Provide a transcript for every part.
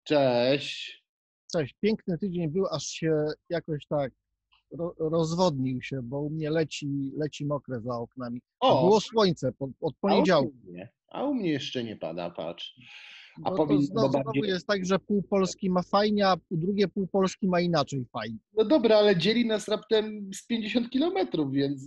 Cześć. Cześć, piękny tydzień był, aż się jakoś tak rozwodnił się, bo u mnie leci mokre za oknami. A O, było słońce od a u mnie poniedziałku. nie. A u mnie jeszcze nie pada, patrz. A No to powinno, bo znowu bardziej. jest tak, że pół Polski ma fajnie, a drugie pół Polski ma inaczej fajnie. No dobra, ale dzieli nas raptem z 50 kilometrów, więc.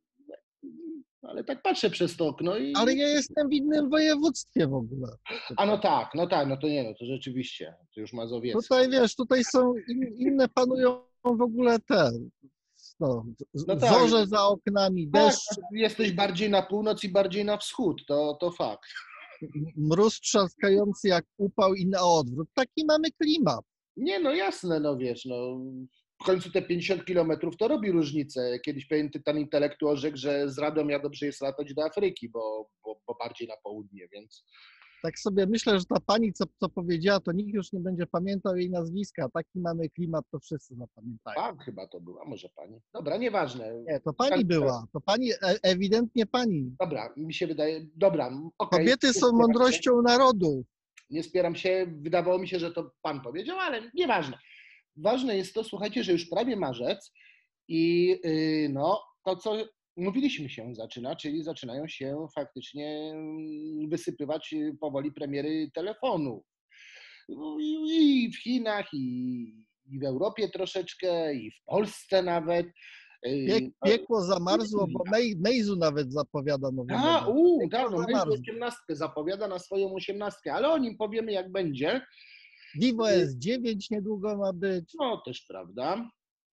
Ale tak patrzę przez to okno Ale i. ja jestem w innym województwie w ogóle. A no tak, no tak, no to nie, no to rzeczywiście. To już mazowieckie. Tutaj wiesz, tutaj są inne panują w ogóle te no, No tak, zorze za oknami, tak, deszcz, jesteś bardziej na północ i bardziej na wschód, to fakt. mróz trzaskający jak upał i na odwrót. Taki mamy klimat. Nie, no jasne, no wiesz, no. W końcu te 50 kilometrów to robi różnicę. Kiedyś pewien tytan intelektu orzekł, że z Radomia dobrze jest latać do Afryki, bo bardziej na południe, więc Tak sobie myślę, że ta pani, co powiedziała, to nikt już nie będzie pamiętał jej nazwiska. Taki mamy klimat, to wszyscy zapamiętają. pan chyba to była, może pani. Dobra, nieważne. Nie, to pani była. To pani, ewidentnie pani. Dobra, mi się wydaje, dobra, okej, Kobiety nie są spieram się, mądrością narodu. nie spieram się, wydawało mi się, że to pan powiedział, ale nieważne. Ważne jest to, słuchajcie, że już prawie marzec i no, to co mówiliśmy się zaczyna, czyli zaczynają się faktycznie wysypywać powoli premiery telefonów. No i w Chinach, i w Europie troszeczkę, i w Polsce nawet. No, Piekło zamarzło, bo Meizu nawet zapowiada nowy model. no Piekło Meizu zamarzło. 18 zapowiada na swoją 18, ale o nim powiemy jak będzie. Vivo S9 niedługo ma być. No też prawda.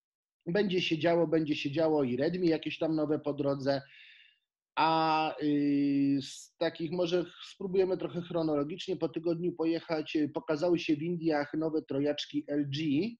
Będzie się działo i Redmi jakieś tam nowe po drodze. A z takich może spróbujemy trochę chronologicznie po tygodniu pojechać. Pokazały się w Indiach nowe trojaczki LG.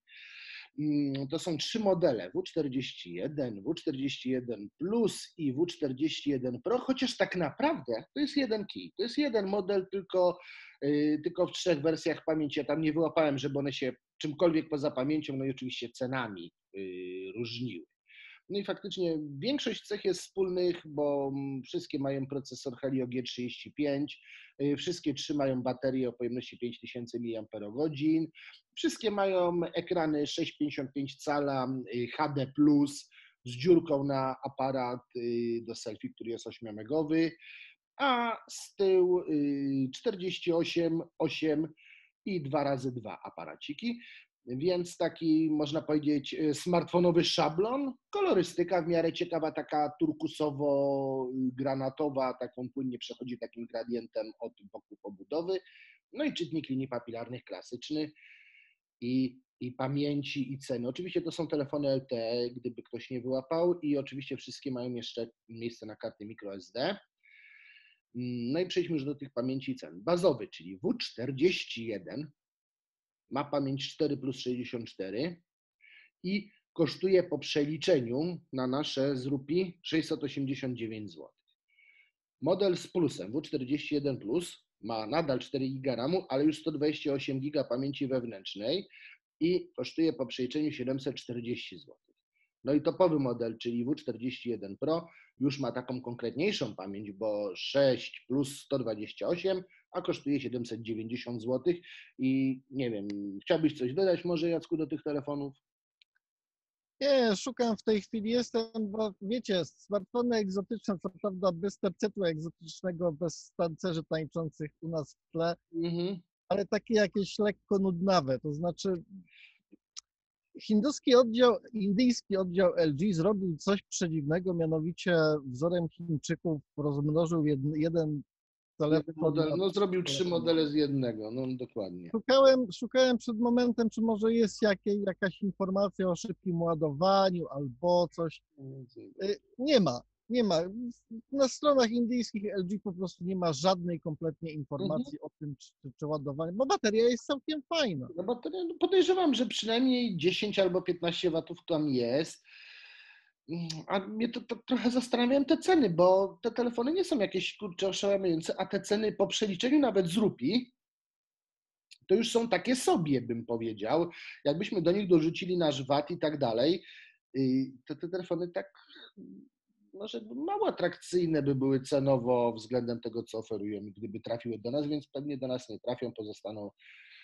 To są trzy modele: W41, W41 Plus i W41 Pro, chociaż tak naprawdę to jest jeden kij. To jest jeden model, tylko w trzech wersjach pamięci. Ja tam nie wyłapałem, żeby one się czymkolwiek poza pamięcią, no i oczywiście cenami różniły. No i faktycznie większość cech jest wspólnych, bo wszystkie mają procesor Helio G35, wszystkie trzy mają baterię o pojemności 5000 mAh, wszystkie mają ekrany 6,55 cala HD+, z dziurką na aparat do selfie, który jest 8-megowy, a z tyłu 48, 8 i 2x2 aparaciki. Więc taki, można powiedzieć, smartfonowy szablon. Kolorystyka w miarę ciekawa, taka turkusowo-granatowa, taką płynnie przechodzi takim gradientem od boku obudowy. No i czytnik linii papilarnych klasyczny i pamięci i ceny. Oczywiście to są telefony LTE, gdyby ktoś nie wyłapał, i oczywiście wszystkie mają jeszcze miejsce na karty microSD. No i przejdźmy już do tych pamięci i cen. Bazowy, czyli W41, ma pamięć 4 plus 64 i kosztuje po przeliczeniu na nasze zrupie 689 zł. Model z plusem W41 Plus ma nadal 4 GB RAMu, ale już 128 GB pamięci wewnętrznej i kosztuje po przeliczeniu 740 zł. No i topowy model, czyli W41 Pro, już ma taką konkretniejszą pamięć, bo 6 plus 128, a kosztuje 790 zł. I nie wiem, chciałbyś coś dodać może, Jacku, do tych telefonów? Nie, szukam w tej chwili, bo wiecie, smartfony egzotyczne, co prawda bez tercetu egzotycznego, bez tancerzy tańczących u nas w tle, Mhm. ale takie jakieś lekko nudnawe, to znaczy indyjski oddział LG zrobił coś przedziwnego, mianowicie wzorem Chińczyków rozmnożył jeden Jeden telefon model, na no zrobił 3 telefon. modele z jednego, no dokładnie. Szukałem przed momentem, czy może jest jakaś informacja o szybkim ładowaniu albo coś. Nie ma, nie ma. Na stronach indyjskich LG po prostu nie ma żadnej kompletnie Mhm. informacji o tym, czy ładowanie, bo bateria jest całkiem fajna. No bo podejrzewam, że przynajmniej 10 albo 15 watów tam jest. A mnie to trochę zastanawiają te ceny, bo te telefony nie są jakieś kurcze oszałamiające, a te ceny po przeliczeniu nawet z rupii to już są takie sobie, bym powiedział. Jakbyśmy do nich dorzucili nasz VAT i tak dalej, to te telefony tak może mało atrakcyjne by były cenowo względem tego, co oferują, gdyby trafiły do nas, więc pewnie do nas nie trafią, pozostaną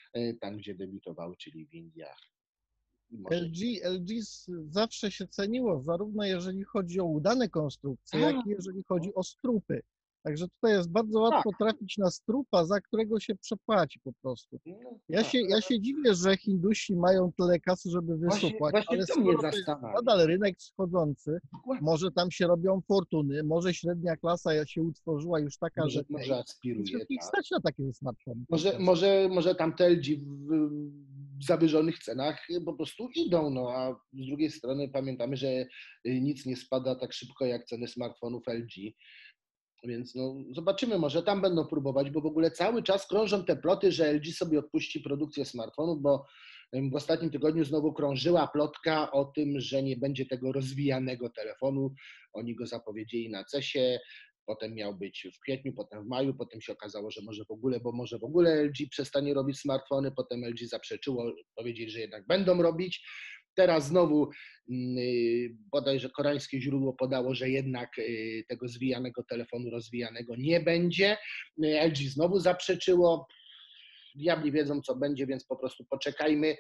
tam gdzie debiutowały, czyli w Indiach. Może... LG zawsze się ceniło, zarówno jeżeli chodzi o udane konstrukcje, jak i jeżeli chodzi o strupy. Także tutaj jest bardzo łatwo trafić na strupa, za którego się przepłaci po prostu. Ja się dziwię, że Hindusi mają tyle kasy, żeby wysupłać, ale to mnie skoro to jest nadal rynek wschodzący, może tam się robią fortuny, może średnia klasa się utworzyła już taka, może aspiruje. Ich stać na takie smartfony. Może tam te LG w zawyżonych cenach po prostu idą, no a z drugiej strony pamiętamy, że nic nie spada tak szybko jak ceny smartfonów LG. Więc no, zobaczymy, może tam będą próbować, bo w ogóle cały czas krążą te ploty, że LG sobie odpuści produkcję smartfonów, bo w ostatnim tygodniu znowu krążyła plotka o tym, że nie będzie tego rozwijanego telefonu. Oni go zapowiedzieli na CES-ie, potem miał być w kwietniu, potem w maju, potem się okazało, że może w ogóle LG przestanie robić smartfony, potem LG zaprzeczyło, powiedzieli, że jednak będą robić. Teraz znowu bodajże koreańskie źródło podało, że jednak tego zwijanego telefonu rozwijanego nie będzie. LG znowu zaprzeczyło. Diabli wiedzą, co będzie, więc po prostu poczekajmy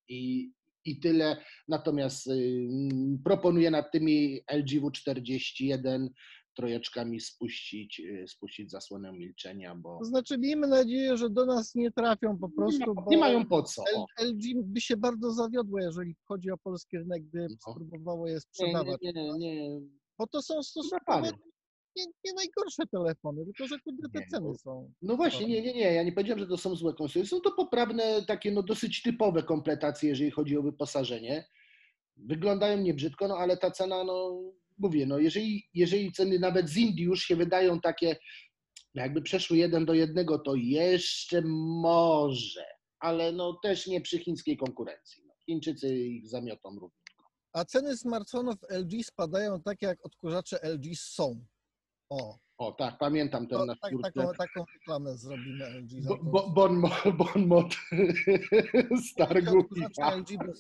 i tyle. Natomiast proponuję nad tymi LG W41 trojeczkami spuścić zasłonę milczenia, bo... To znaczy miejmy nadzieję, że do nas nie trafią po prostu, nie mają po co. LG by się bardzo zawiodło, jeżeli chodzi o polski rynek, gdy spróbowało je sprzedawać. Nie. Bo to są stosunkowo nie najgorsze telefony, tylko że kurde te ceny są. No właśnie, nie. Ja nie powiedziałem, że to są złe konstrukcje. Są to poprawne, takie no dosyć typowe kompletacje, jeżeli chodzi o wyposażenie. Wyglądają niebrzydko, no ale ta cena, no mówię, no jeżeli ceny nawet z Indii już się wydają takie, jakby przeszły 1:1, to jeszcze może, ale no też nie przy chińskiej konkurencji. No, Chińczycy ich zamiotą również. A ceny smartfonów LG spadają tak, jak odkurzacze LG są. O tak, pamiętam ten nasz taką reklamę zrobimy LG. Bon mot Stargumika.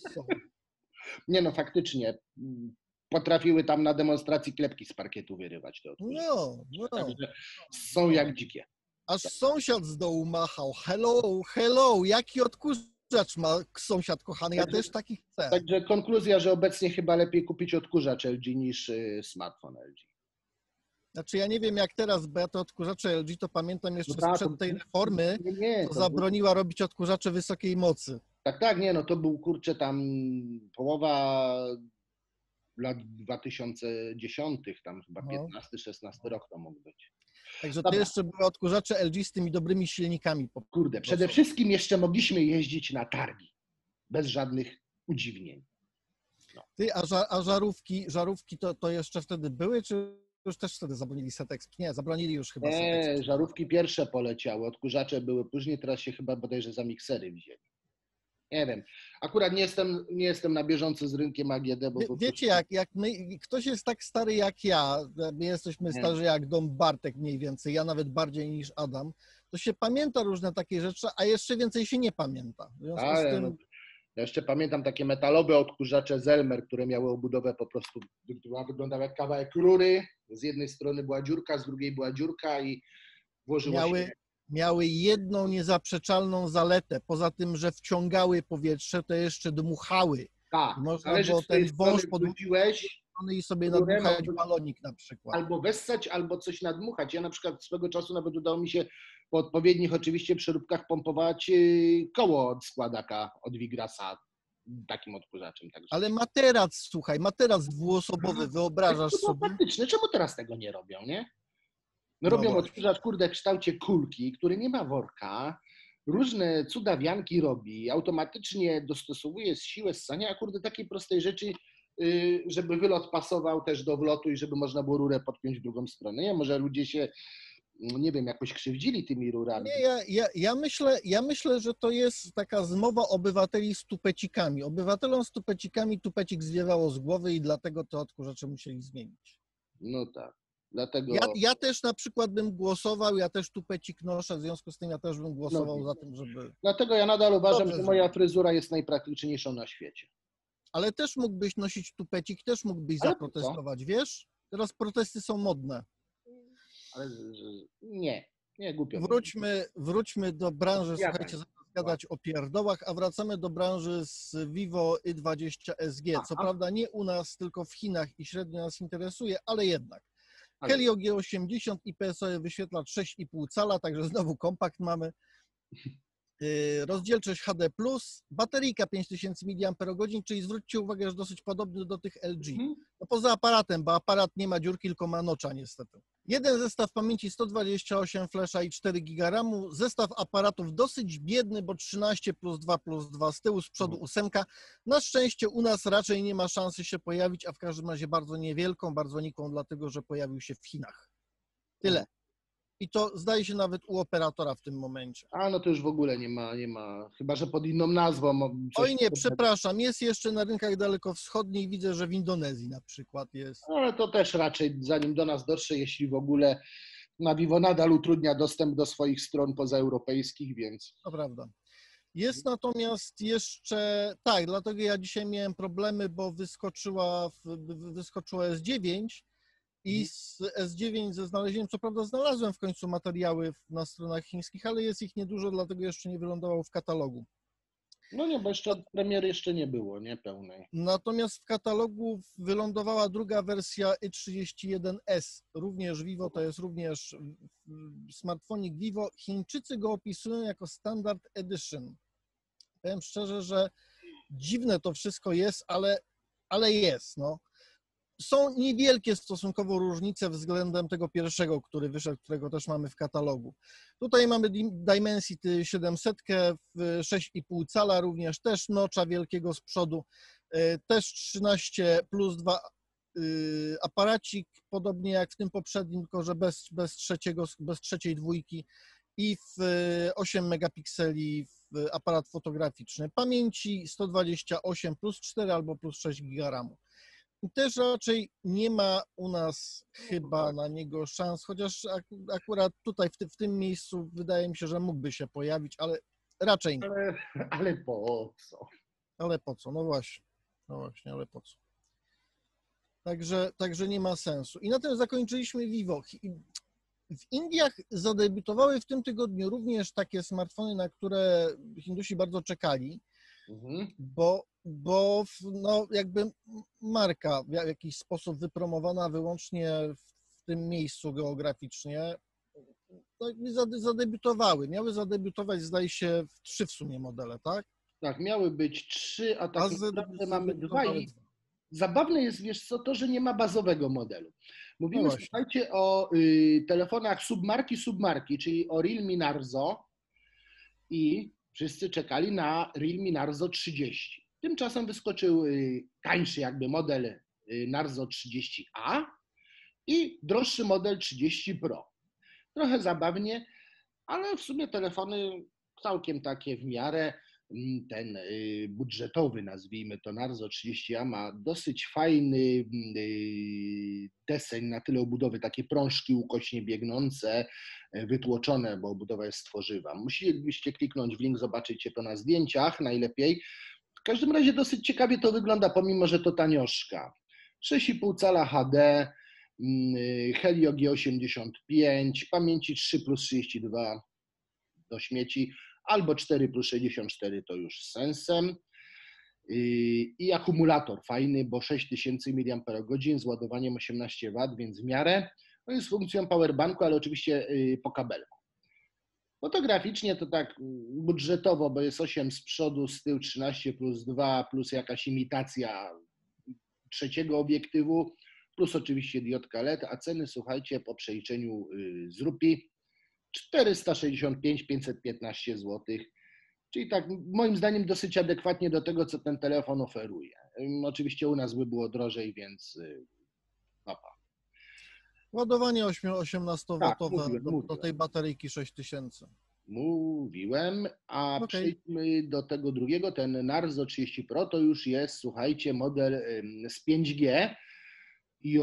Nie no, faktycznie. Potrafiły tam na demonstracji klepki z parkietu wyrywać. No. Także są jak dzikie. Aż sąsiad z dołu machał. Hello, jaki odkurzacz ma sąsiad kochany? Ja też taki chcę. Także konkluzja, że obecnie chyba lepiej kupić odkurzacz LG niż smartfon LG. Znaczy ja nie wiem jak teraz, bo ja te odkurzacze LG to pamiętam jeszcze sprzed tej reformy, to zabroniła robić odkurzacze wysokiej mocy. Tak, no to był kurczę tam połowa lat 2010, tam chyba 15-16 rok to mógł być. Także to jeszcze były odkurzacze LG z tymi dobrymi silnikami. Kurde, przede wszystkim jeszcze mogliśmy jeździć na targi, bez żadnych udziwnień. No. Ty, a żarówki to jeszcze wtedy były, czy już też wtedy zabronili Setexp? Nie, zabronili już chyba Setexp. Nie, żarówki pierwsze poleciały, odkurzacze były później, teraz się chyba bodajże za miksery wzięli. Nie wiem, akurat nie jestem na bieżąco z rynkiem AGD, bo... Wiecie, jak ktoś jest tak stary jak ja, my jesteśmy starzy jak Dom Bartek mniej więcej, ja nawet bardziej niż Adam, to się pamięta różne takie rzeczy, a jeszcze więcej się nie pamięta. W związku z tym... Ja jeszcze pamiętam takie metalowe odkurzacze Zelmer, które miały obudowę po prostu, wyglądały jak kawałek rury, z jednej strony była dziurka, z drugiej była dziurka i włożyło się... Miały jedną niezaprzeczalną zaletę. Poza tym, że wciągały powietrze, to jeszcze dmuchały. Tak, można było ten wąż podłużyć i sobie nadmuchać balonik na przykład. Albo wessać, albo coś nadmuchać. Ja na przykład swego czasu nawet udało mi się po odpowiednich oczywiście przeróbkach pompować koło od składaka, od Wigrasa takim odkurzaczem. Także. Ale materac dwuosobowy, wyobrażasz sobie? Faktyczne, czemu teraz tego nie robią, nie? No robią odkurzacz, kurde, w kształcie kulki, który nie ma worka, różne cudawianki robi, automatycznie dostosowuje siłę ssania, a kurde, takiej prostej rzeczy, żeby wylot pasował też do wlotu i żeby można było rurę podpiąć w drugą stronę. Nie, może ludzie się, nie wiem, jakoś krzywdzili tymi rurami. Nie, ja myślę, że to jest taka zmowa obywateli z tupecikami. Obywatelom z tupecikami tupecik zwiewało z głowy i dlatego te odkurzacze musieli zmienić. No tak. Dlatego... Ja też na przykład bym głosował, ja też tupecik noszę, w związku z tym ja też bym głosował za tym, żeby... Dlatego ja nadal uważam, że moja fryzura jest najpraktyczniejszą na świecie. Ale też mógłbyś nosić tupecik, też mógłbyś zaprotestować, wiesz? Teraz protesty są modne. Ale nie, głupio. Wróćmy do branży, słuchajcie, gadać o pierdołach, a wracamy do branży z Vivo Y20 SG. Co prawda nie u nas, tylko w Chinach i średnio nas interesuje, ale jednak. Helio G80 IPS-owy wyświetlacz 6,5 cala, także znowu kompakt mamy. Rozdzielczość HD+, bateryjka 5000 mAh, czyli zwróćcie uwagę, że dosyć podobny do tych LG. No poza aparatem, bo aparat nie ma dziurki, tylko ma notcha niestety. Jeden zestaw pamięci 128 flesza i 4 GB RAMu. Zestaw aparatów dosyć biedny, bo 13 plus 2 z tyłu, z przodu 8. Na szczęście u nas raczej nie ma szansy się pojawić, a w każdym razie bardzo niewielką, bardzo niką, dlatego że pojawił się w Chinach. Tyle. I to zdaje się nawet u operatora w tym momencie. A no to już w ogóle nie ma, chyba że pod inną nazwą. Oj nie, przepraszam, jest jeszcze na rynkach dalekowschodnich, widzę, że w Indonezji na przykład jest. Ale to też raczej zanim do nas dotrze, jeśli w ogóle, na Vivo nadal utrudnia dostęp do swoich stron pozaeuropejskich, więc... To prawda. Jest natomiast jeszcze, tak, dlatego ja dzisiaj miałem problemy, bo wyskoczyło S9 i z S9 ze znalezieniem, co prawda znalazłem w końcu materiały na stronach chińskich, ale jest ich niedużo, dlatego jeszcze nie wylądował w katalogu. No nie, bo jeszcze premiery jeszcze nie było, nie pełnej. Natomiast w katalogu wylądowała druga wersja Y31S, również Vivo, to jest również smartfonik Vivo. Chińczycy go opisują jako Standard Edition. Powiem szczerze, że dziwne to wszystko jest, ale jest, no. Są niewielkie stosunkowo różnice względem tego pierwszego, który wyszedł, którego też mamy w katalogu. Tutaj mamy Dimensity 700 w 6,5 cala, również też notcha wielkiego z przodu, też 13 plus 2 aparacik, podobnie jak w tym poprzednim, tylko że bez trzeciej dwójki i w 8 megapikseli aparat fotograficzny. Pamięci 128 plus 4 albo plus 6 GB RAMu. I też raczej nie ma u nas chyba na niego szans, chociaż akurat tutaj w tym miejscu wydaje mi się, że mógłby się pojawić, ale raczej nie. Ale po co? Ale po co? No właśnie, ale po co? Także nie ma sensu. I na tym zakończyliśmy Vivo. W Indiach zadebiutowały w tym tygodniu również takie smartfony, na które Hindusi bardzo czekali, bo no jakby marka w jakiś sposób wypromowana wyłącznie w tym miejscu geograficznie, no zadebiutowały. Miały zadebiutować, zdaje się, 3 w sumie modele, tak? Tak, miały być 3, a tak naprawdę mamy 2 i 2. zabawne jest, wiesz co, to, że nie ma bazowego modelu. Mówimy, No słuchajcie, o telefonach submarki, czyli o Realme Narzo i wszyscy czekali na Realme Narzo 30. Tymczasem wyskoczył tańszy jakby model Narzo 30A i droższy model 30 Pro. Trochę zabawnie, ale w sumie telefony całkiem takie w miarę. Ten budżetowy, nazwijmy to, Narzo 30A ma dosyć fajny deseń na tyle obudowy, takie prążki ukośnie biegnące, wytłoczone, bo obudowa jest z tworzywa. Musielibyście kliknąć w link, zobaczycie to na zdjęciach najlepiej. W każdym razie dosyć ciekawie to wygląda, pomimo że to tanioszka. 6,5 cala HD, Helio G85, pamięci 3 plus 32 do śmieci, albo 4 plus 64 to już z sensem. I akumulator fajny, bo 6000 mAh z ładowaniem 18 W, więc w miarę. No i z funkcją powerbanku, ale oczywiście po kabelku. Fotograficznie to tak budżetowo, bo jest 8 z przodu, z tyłu 13 plus 2, plus jakaś imitacja trzeciego obiektywu, plus oczywiście diodka LED, a ceny, słuchajcie, po przeliczeniu z rupii 465-515 zł, czyli tak moim zdaniem dosyć adekwatnie do tego, co ten telefon oferuje. Oczywiście u nas by było drożej, więc papa. Ładowanie 18W Tak, do tej bateryjki 6000. Mówiłem, a przejdźmy do tego drugiego, ten Narzo 30 Pro to już jest, słuchajcie, model z 5G. I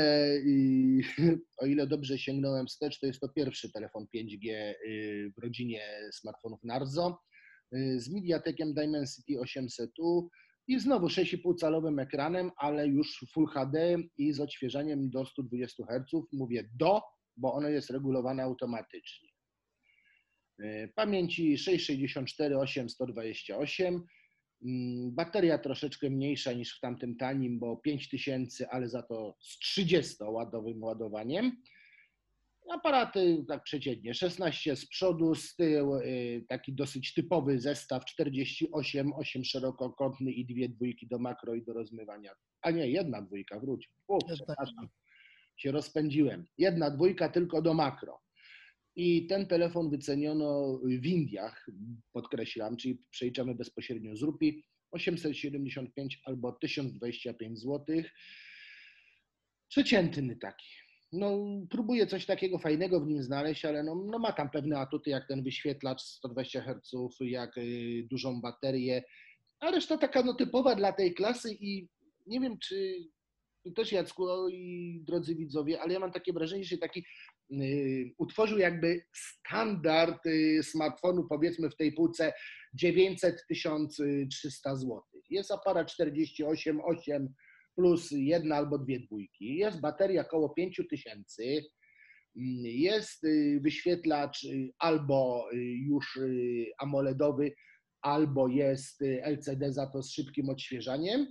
o ile dobrze sięgnąłem wstecz, to jest to pierwszy telefon 5G w rodzinie smartfonów Narzo z Mediatekiem Dimensity 800U i znowu 6,5-calowym ekranem, ale już Full HD i z odświeżaniem do 120 Hz. Mówię bo ono jest regulowane automatycznie. Pamięci 664, 8, 128. Bateria troszeczkę mniejsza niż w tamtym tanim, bo 5000, ale za to z 30-wadowym ładowaniem. Aparaty tak przeciętnie, 16 z przodu, z tyłu taki dosyć typowy zestaw 48, 8 szerokokątny i 2 dwójki do makro i do rozmywania. A nie, 1 dwójka, wróć. Przepraszam, się rozpędziłem. 1 dwójka tylko do makro. I ten telefon wyceniono w Indiach, podkreślam, czyli przeliczamy bezpośrednio z rupii, 875 albo 1025 zł. Przeciętny taki. No, próbuję coś takiego fajnego w nim znaleźć, ale no ma tam pewne atuty, jak ten wyświetlacz 120 Hz, jak dużą baterię, a reszta taka no typowa dla tej klasy i nie wiem, czy też Jacku i drodzy widzowie, ale ja mam takie wrażenie, że taki utworzył jakby standard smartfonu, powiedzmy w tej półce 900-1300 zł. Jest aparat 48,8 plus 1 albo 2 dwójki, jest bateria około 5000, jest wyświetlacz albo już AMOLEDowy, albo jest LCD za to z szybkim odświeżaniem.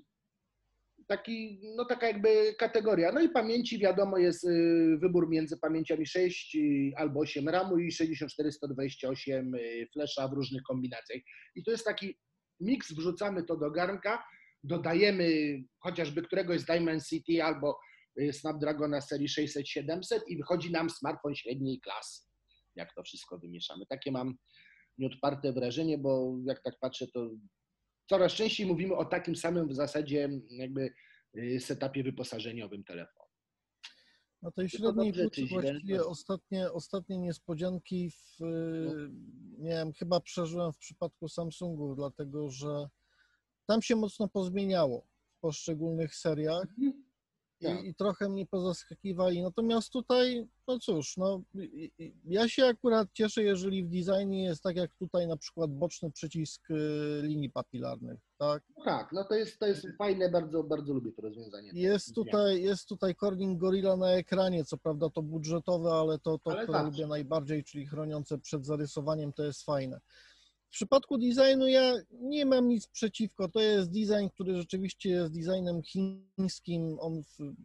Taka jakby kategoria. No i pamięci wiadomo jest wybór między pamięciami 6 albo 8 RAMu i 64, 128 flesza w różnych kombinacjach. I to jest taki miks, wrzucamy to do garnka, dodajemy chociażby któregoś z Dimensity albo Snapdragona serii 600-700 i wychodzi nam smartfon średniej klasy, jak to wszystko wymieszamy. Takie mam nieodparte wrażenie, bo jak tak patrzę, to coraz częściej mówimy o takim samym w zasadzie jakby setupie wyposażeniowym telefonu. Na tej średniej półce właściwie ostatnie niespodzianki miałem, chyba przeżyłem w przypadku Samsungu, dlatego że tam się mocno pozmieniało w poszczególnych seriach i trochę mnie pozaskakiwali. Natomiast tutaj, no cóż, no, ja się akurat cieszę, jeżeli w designie jest tak jak tutaj na przykład boczny przycisk linii papilarnych, tak? Tak, no to jest fajne, bardzo, bardzo lubię to rozwiązanie. Jest tutaj Corning Gorilla na ekranie, co prawda to budżetowe, ale to które lubię najbardziej, czyli chroniące przed zarysowaniem, to jest fajne. W przypadku designu ja nie mam nic przeciwko. To jest design, który rzeczywiście jest designem chińskim. On,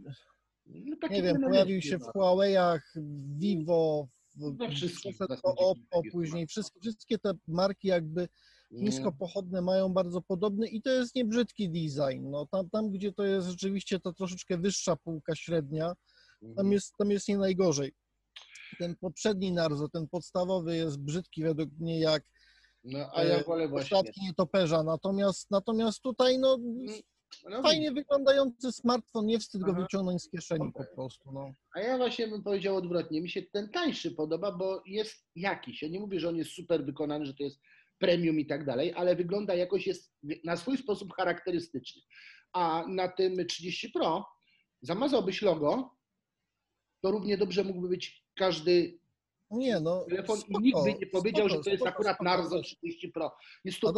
nie wiem, pojawił się w Huawei'ach, w Vivo, przeszedł do Oppo, później wszystkie te marki jakby chińsko-pochodne mają bardzo podobny i to jest niebrzydki design. No, tam, gdzie to jest rzeczywiście to troszeczkę wyższa półka średnia, tam jest nie najgorzej. Ten poprzedni Narzo, ten podstawowy jest brzydki według mnie jak a ja wolę ostatki nietoperza, natomiast tutaj fajnie wyglądający smartfon, nie wstyd go wyciągnąć z kieszeni po prostu. No. A ja właśnie bym powiedział odwrotnie, mi się ten tańszy podoba, bo jest jakiś, ja nie mówię, że on jest super wykonany, że to jest premium i tak dalej, ale wygląda jakoś, jest na swój sposób charakterystyczny. A na tym 30 Pro zamazałbyś logo, to równie dobrze mógłby być każdy telefon i nikt by nie powiedział, że to jest akurat Narzo 30 Pro. Jest to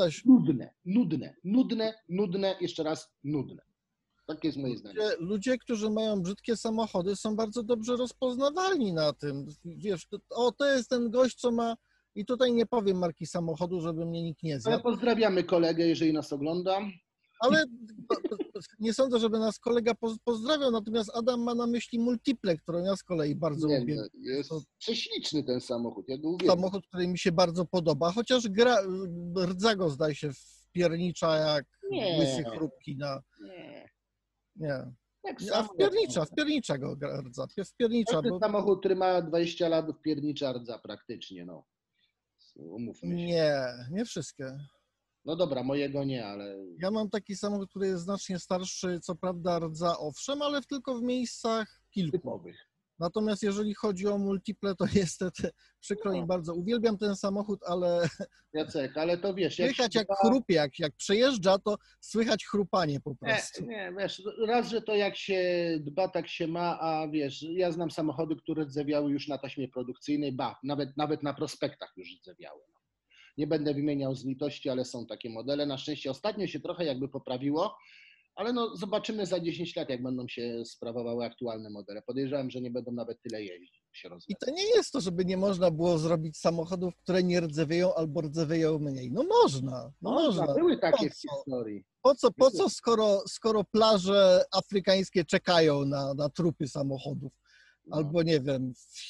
nudne, jeszcze raz nudne. Takie jest moje zdanie. Ludzie, którzy mają brzydkie samochody, są bardzo dobrze rozpoznawalni na tym. Wiesz, to jest ten gość, co ma, i tutaj nie powiem marki samochodu, żeby mnie nikt nie zjadł. Ale pozdrawiamy kolegę, jeżeli nas ogląda. Ale nie sądzę, żeby nas kolega pozdrawiał, natomiast Adam ma na myśli Multiple, którą ja z kolei bardzo lubię. Jest prześliczny ten samochód, ja go uwielbiam. Samochód, który mi się bardzo podoba, chociaż rdza go zdaje się wpiernicza jak łysy chrupki na... Nie. A wpiernicza go rdza. Wpiernicza, bo... samochód, który ma 20 lat, wpiernicza rdza praktycznie, no. Umówmy się. Nie wszystkie. No dobra, mojego nie, ale... Ja mam taki samochód, który jest znacznie starszy, co prawda rdza owszem, ale tylko w miejscach kilku. Typowych. Natomiast jeżeli chodzi o Multiple, to niestety przykro mi bardzo. Uwielbiam ten samochód, ale... Jacek, ale to wiesz... Słychać jak chrupie, jak przejeżdża, to słychać chrupanie po prostu. Nie, wiesz, raz, że to jak się dba, tak się ma, a wiesz, ja znam samochody, które rdzewiały już na taśmie produkcyjnej, nawet na prospektach już rdzewiały. No. Nie będę wymieniał z litości, ale są takie modele. Na szczęście ostatnio się trochę jakby poprawiło, Ale no zobaczymy za 10 lat, jak będą się sprawowały aktualne modele. Podejrzewam, że nie będą nawet tyle jeździć, się I to rozwiązać. nie jest to, żeby nie można było zrobić samochodów, które nie rdzewieją albo rdzewieją mniej. No można, no Można, można. były Po takie w co? historii. Po co skoro plaże afrykańskie czekają na trupy samochodów? No. Albo nie wiem,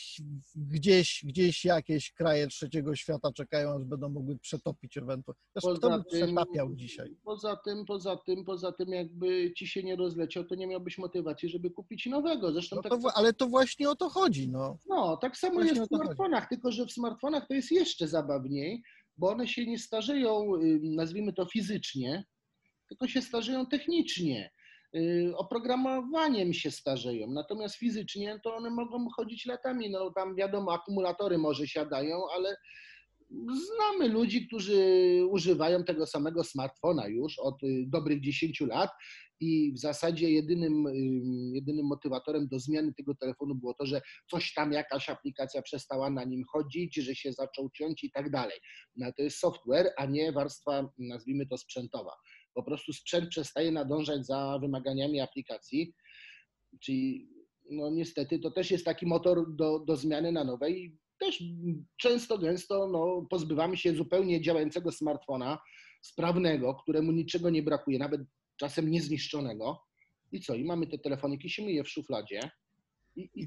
gdzieś jakieś kraje trzeciego świata czekają, aż będą mogły przetopić ewentualnie. Zresztą kto by przetapiał dzisiaj? Poza tym, jakby ci się nie rozleciał, to nie miałbyś motywacji, żeby kupić nowego. Zresztą No tak, ale to właśnie o to chodzi, no. no, tak samo Właśnie jest o w to chodzi. smartfonach, tylko że w smartfonach to jest jeszcze zabawniej, bo one się nie starzeją, nazwijmy to fizycznie, tylko się starzeją technicznie. Oprogramowaniem się starzeją, natomiast fizycznie to one mogą chodzić latami. No tam wiadomo, akumulatory może siadają, ale znamy ludzi, którzy używają tego samego smartfona już od dobrych 10 lat i w zasadzie jedynym motywatorem do zmiany tego telefonu było to, że coś tam, jakaś aplikacja przestała na nim chodzić, że się zaczął ciąć i tak dalej. No to jest software, a nie warstwa, nazwijmy to, sprzętowa. Po prostu sprzęt przestaje nadążać za wymaganiami aplikacji, czyli no niestety to też jest taki motor do zmiany na nowe i też często, gęsto no, pozbywamy się zupełnie działającego smartfona, sprawnego, któremu niczego nie brakuje, nawet czasem niezniszczonego. I co? I mamy te telefoniki, się myje w szufladzie. I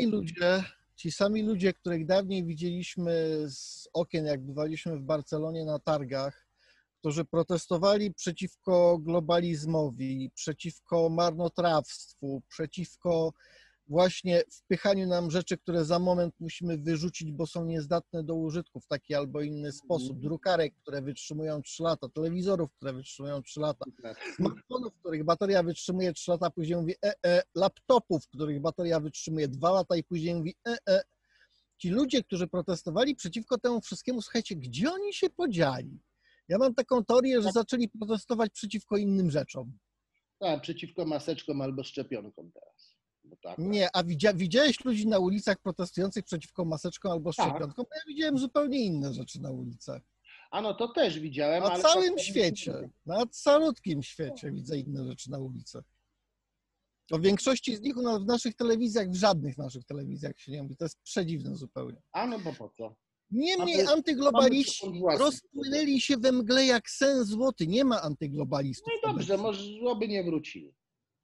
ci sami ludzie, których dawniej widzieliśmy z okien, jak bywaliśmy w Barcelonie na targach, którzy protestowali przeciwko globalizmowi, przeciwko marnotrawstwu, przeciwko właśnie wpychaniu nam rzeczy, które za moment musimy wyrzucić, bo są niezdatne do użytku w taki albo inny sposób. Drukarek, które wytrzymują 3 lata, telewizorów, które wytrzymują 3 lata, smartfonów, których bateria wytrzymuje 3 lata, później mówi laptopów, których bateria wytrzymuje 2 lata i później mówi Ci ludzie, którzy protestowali przeciwko temu wszystkiemu, słuchajcie, gdzie oni się podzieli? Ja mam taką teorię, że zaczęli protestować przeciwko innym rzeczom. Tak, przeciwko maseczkom albo szczepionkom teraz. Tak, nie, a widziałeś ludzi na ulicach protestujących przeciwko maseczkom albo szczepionkom? Ja widziałem zupełnie inne rzeczy na ulicach. A no to też widziałem, Na ale... całym świecie, na calutkim świecie widzę inne rzeczy na ulicach. O większości z nich w naszych telewizjach, w żadnych naszych telewizjach się nie mówi. To jest przedziwne zupełnie. A no bo po co? Niemniej antyglobaliści rozpłynęli się we mgle jak sen złoty. Nie ma antyglobalistów. No i dobrze, może by nie wrócili.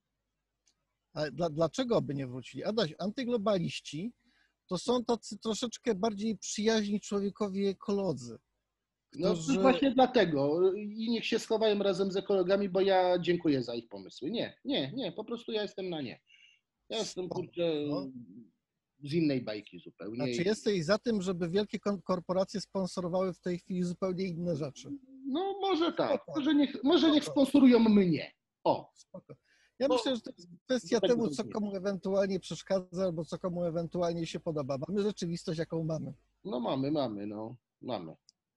Ale dlaczego by nie wrócili? Adaś, antyglobaliści to są tacy troszeczkę bardziej przyjaźni człowiekowi ekolodzy. Którzy... No właśnie dlatego i niech się schowają razem z ekologami, bo ja dziękuję za ich pomysły. Nie, po prostu ja jestem na nie. Ja jestem, kurczę, z innej bajki zupełnie. Znaczy jesteś za tym, żeby wielkie korporacje sponsorowały w tej chwili zupełnie inne rzeczy? No może tak, może niech sponsorują mnie. O. Spoko. Ja myślę, że to jest kwestia temu, co komu ewentualnie przeszkadza, albo co komu ewentualnie się podoba. Mamy rzeczywistość, jaką mamy. No mamy.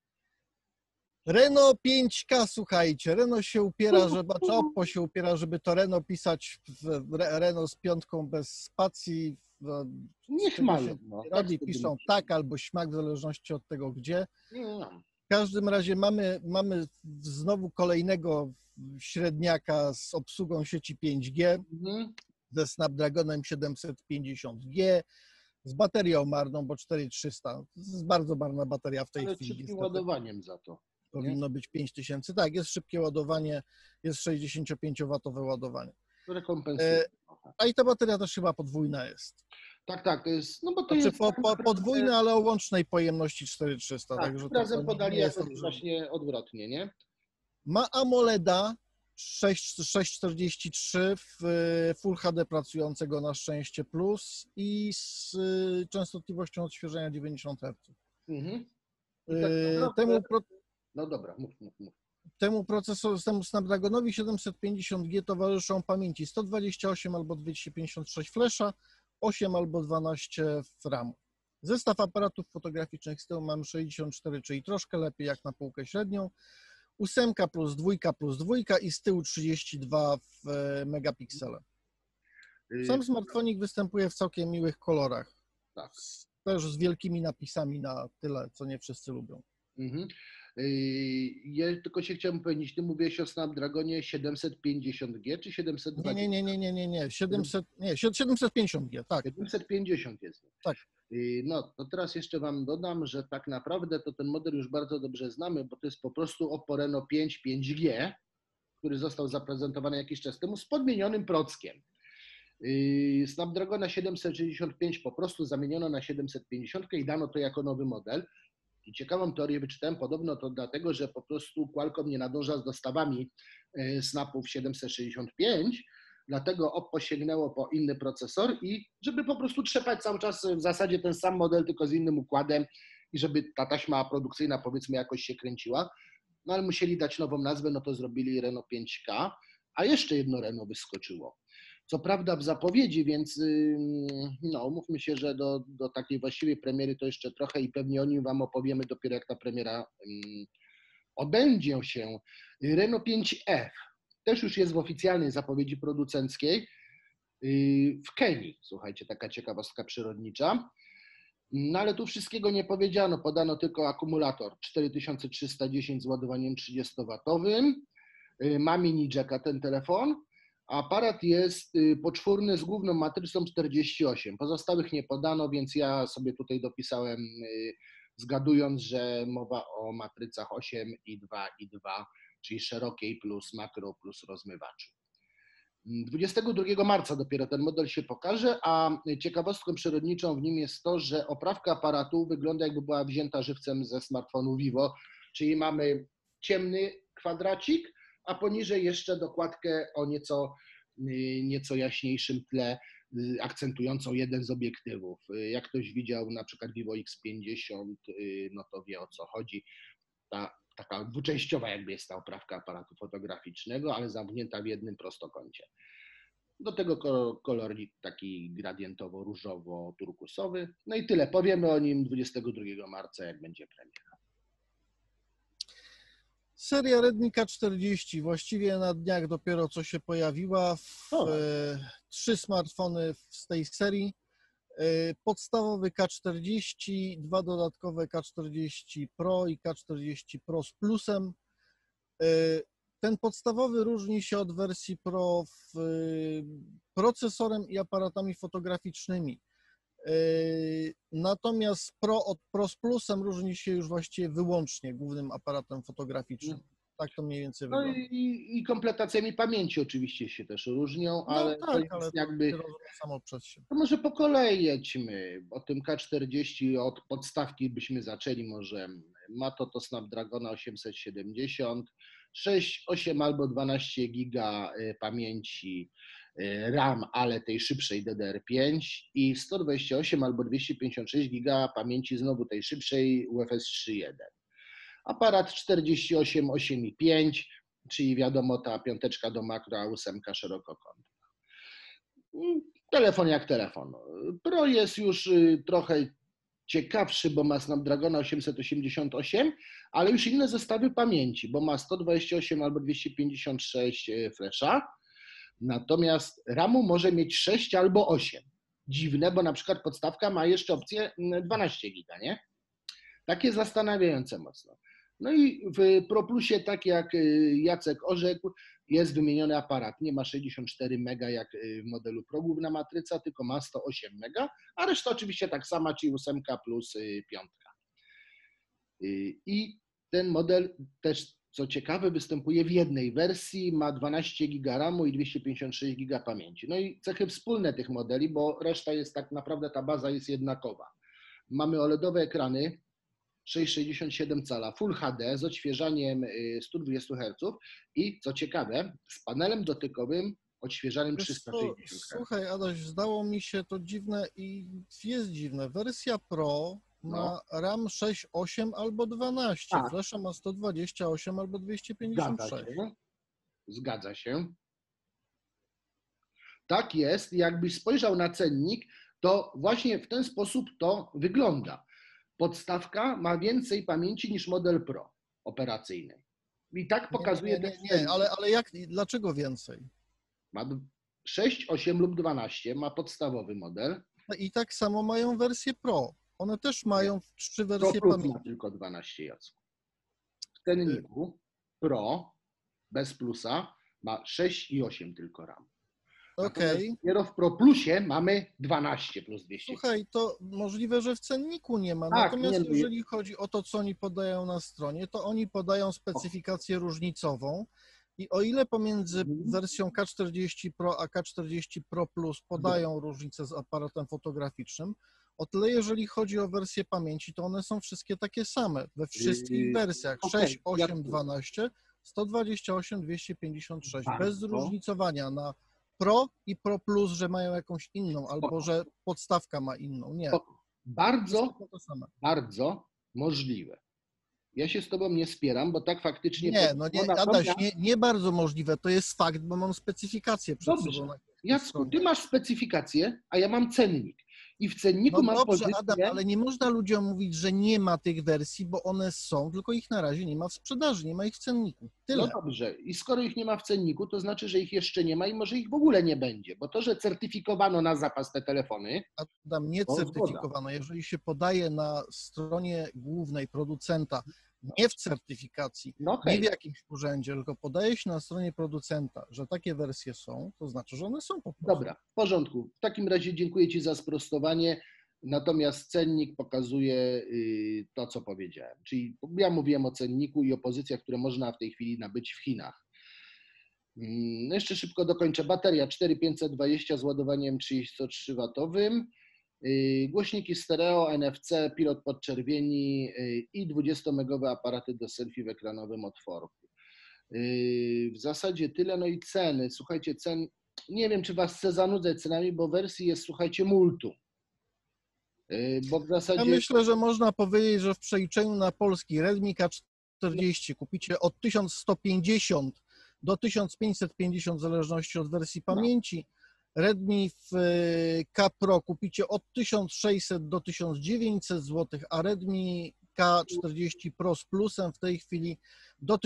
Renault 5K, słuchajcie, Renault się upiera, Oppo się upiera, żeby to Renault pisać w Renault z piątką bez spacji. Niech mają. Robi, piszą tak albo śmak, w zależności od tego gdzie. W każdym razie mamy znowu kolejnego średniaka z obsługą sieci 5G, ze Snapdragonem 750G, z baterią marną, bo 4300. To jest bardzo marna bateria w tej chwili. Z szybkim ładowaniem za to. Powinno być 5000. Tak, jest szybkie ładowanie, jest 65W ładowanie. Rekompensuje. A i ta bateria też chyba podwójna jest. Tak, to jest... No bo to znaczy jest podwójna, ale o łącznej pojemności 4300. Tak, także razem podali jakoś właśnie odwrotnie, nie? Ma AMOLEDa 643 w Full HD pracującego na szczęście plus i z częstotliwością odświeżenia 90 Hz. No dobra, mów. Temu Snapdragonowi 750G towarzyszą pamięci 128 albo 256 flasha, 8 albo 12 w RAM. Zestaw aparatów fotograficznych z tyłu mamy 64, czyli troszkę lepiej jak na półkę średnią. 8 plus 2 i z tyłu 32 megapiksele. Sam smartfonik występuje w całkiem miłych kolorach. Tak. Też z wielkimi napisami na tyle, co nie wszyscy lubią. Ja tylko się chciałem powiedzieć, ty mówiłeś o Snapdragonie 750G czy 720? Nie. 750G, tak. 750 jest. Tak. No, to teraz jeszcze Wam dodam, że tak naprawdę to ten model już bardzo dobrze znamy, bo to jest po prostu Oppo Reno 5 5G, który został zaprezentowany jakiś czas temu z podmienionym prockiem. Snapdragona 765 po prostu zamieniono na 750 i dano to jako nowy model. I ciekawą teorię wyczytałem, podobno to dlatego, że po prostu Qualcomm nie nadąża z dostawami snapów 765, dlatego Oppo sięgnęło po inny procesor i żeby po prostu trzepać cały czas w zasadzie ten sam model, tylko z innym układem i żeby ta taśma produkcyjna powiedzmy jakoś się kręciła. No ale musieli dać nową nazwę, no to zrobili Reno 5K, a jeszcze jedno Reno wyskoczyło. Co prawda w zapowiedzi, więc no, mówmy się, że do takiej właściwej premiery to jeszcze trochę i pewnie o nim Wam opowiemy dopiero jak ta premiera odbędzie się. Renault 5F też już jest w oficjalnej zapowiedzi producenckiej w Kenii. Słuchajcie, taka ciekawostka przyrodnicza. No ale tu wszystkiego nie powiedziano, podano tylko akumulator 4310 z ładowaniem 30W. Ma mini jacka ten telefon. Aparat jest poczwórny z główną matrycą 48. Pozostałych nie podano, więc ja sobie tutaj dopisałem, zgadując, że mowa o matrycach 8 i 2 i 2, czyli szerokiej plus makro plus rozmywaczu. 22 marca dopiero ten model się pokaże, a ciekawostką przyrodniczą w nim jest to, że oprawka aparatu wygląda jakby była wzięta żywcem ze smartfonu Vivo, czyli mamy ciemny kwadracik, a poniżej jeszcze dokładkę o nieco jaśniejszym tle, akcentującą jeden z obiektywów. Jak ktoś widział na przykład Vivo X50, no to wie o co chodzi. Taka dwuczęściowa jakby jest ta oprawka aparatu fotograficznego, ale zamknięta w jednym prostokącie. Do tego kolorik taki gradientowo-różowo-turkusowy. No i tyle. Powiemy o nim 22 marca, jak będzie premiera. Seria Redmi K40 właściwie na dniach dopiero co się pojawiła. 3 smartfony z tej serii. Podstawowy K40, 2 dodatkowe K40 Pro i K40 Pro z plusem. Ten podstawowy różni się od wersji Pro procesorem i aparatami fotograficznymi. Natomiast Pro z plusem różni się już właściwie wyłącznie głównym aparatem fotograficznym. Tak to mniej więcej wygląda. No i kompletacjami pamięci oczywiście się też różnią, ale no tak, to ale jest jakby... to rozumiem samo przez się. To może po kolei jedźmy. O tym K40 od podstawki byśmy zaczęli może. Ma to Snapdragona 870, 6, 8 albo 12 giga pamięci RAM, ale tej szybszej DDR5 i 128 albo 256 giga pamięci znowu tej szybszej UFS 3.1. Aparat 48, 8,5, czyli wiadomo ta piąteczka do makro, a 8 szerokokątna. Telefon jak telefon. Pro jest już trochę ciekawszy, bo ma Snapdragona 888, ale już inne zestawy pamięci, bo ma 128 albo 256 flasha, natomiast RAMu może mieć 6 albo 8. Dziwne, bo na przykład podstawka ma jeszcze opcję 12 giga, nie? Takie zastanawiające mocno. No i w Pro Plusie, tak jak Jacek orzekł, jest wymieniony aparat. Nie ma 64 mega jak w modelu Pro główna matryca, tylko ma 108 mega, a reszta oczywiście tak sama, czyli 8 plus 5. I ten model też, co ciekawe, występuje w jednej wersji, ma 12 giga RAMu i 256 giga pamięci. No i cechy wspólne tych modeli, bo reszta jest tak naprawdę, ta baza jest jednakowa. Mamy OLEDowe ekrany, 6,67 cala Full HD z odświeżaniem 120 Hz i co ciekawe, z panelem dotykowym odświeżaniem 360 Hz. Słuchaj, Adaś, zdało mi się to dziwne i jest dziwne. Wersja Pro ma RAM 6, 8 albo 12, flasha ma 128 albo 256. Zgadza się. Tak jest. Jakbyś spojrzał na cennik, to właśnie w ten sposób to wygląda. Podstawka ma więcej pamięci niż model Pro operacyjny. I tak pokazuje Nie, ale jak, dlaczego więcej? Ma 6, 8 lub 12, ma podstawowy model. I tak samo mają wersję Pro. One też mają 3 wersje pamięci. Ma tylko 12, Jacku. w cenniku Pro bez plusa ma 6,8 tylko RAM. Natomiast dopiero w Pro Plusie mamy 12 plus 200. Słuchaj, to możliwe, że w cenniku nie ma. Tak, Natomiast nie, no jeżeli chodzi o to, co oni podają na stronie, to oni podają specyfikację różnicową i o ile pomiędzy wersją K40 Pro a K40 Pro Plus podają różnicę z aparatem fotograficznym, o tyle jeżeli chodzi o wersję pamięci, to one są wszystkie takie same we wszystkich wersjach 6, 8, 12, 128, 256, bez zróżnicowania na Pro i Pro Plus, że mają jakąś inną, albo że podstawka ma inną. Nie. Bardzo możliwe. Ja się z tobą nie spieram, bo tak faktycznie... Nie, no nie, Adaś, nie bardzo możliwe. To jest fakt, bo mam specyfikację przed sobą. Jacku, ty masz specyfikację, a ja mam cennik. I w cenniku mam dobrze, Adam, ale nie można ludziom mówić, że nie ma tych wersji, bo one są, tylko ich na razie nie ma w sprzedaży, nie ma ich w cenniku. Tyle. No dobrze. I skoro ich nie ma w cenniku, to znaczy, że ich jeszcze nie ma i może ich w ogóle nie będzie, bo to, że certyfikowano na zapas te telefony... Adam, nie certyfikowano. Jeżeli się podaje na stronie głównej producenta, nie w certyfikacji, nie w jakimś urzędzie, tylko podaje się na stronie producenta, że takie wersje są, to znaczy, że one są po prostu. Dobra, w porządku. W takim razie dziękuję Ci za sprostowanie, natomiast cennik pokazuje to, co powiedziałem. Czyli ja mówiłem o cenniku i o pozycjach, które można w tej chwili nabyć w Chinach. Jeszcze szybko dokończę. Bateria 4520 z ładowaniem 33W. Głośniki stereo, NFC, pilot podczerwieni i 20-megowe aparaty do selfie w ekranowym otworku. W zasadzie tyle, no i ceny. Słuchajcie, cen, nie wiem, czy Was chcę zanudzać cenami, bo wersji jest, słuchajcie, multum. Bo w zasadzie... Ja myślę, że można powiedzieć, że w przeliczeniu na polski Redmi K40 kupicie od 1150 do 1550 w zależności od wersji pamięci. Redmi w K Pro kupicie od 1600 do 1900 zł, a Redmi K40 Pro z plusem w tej chwili do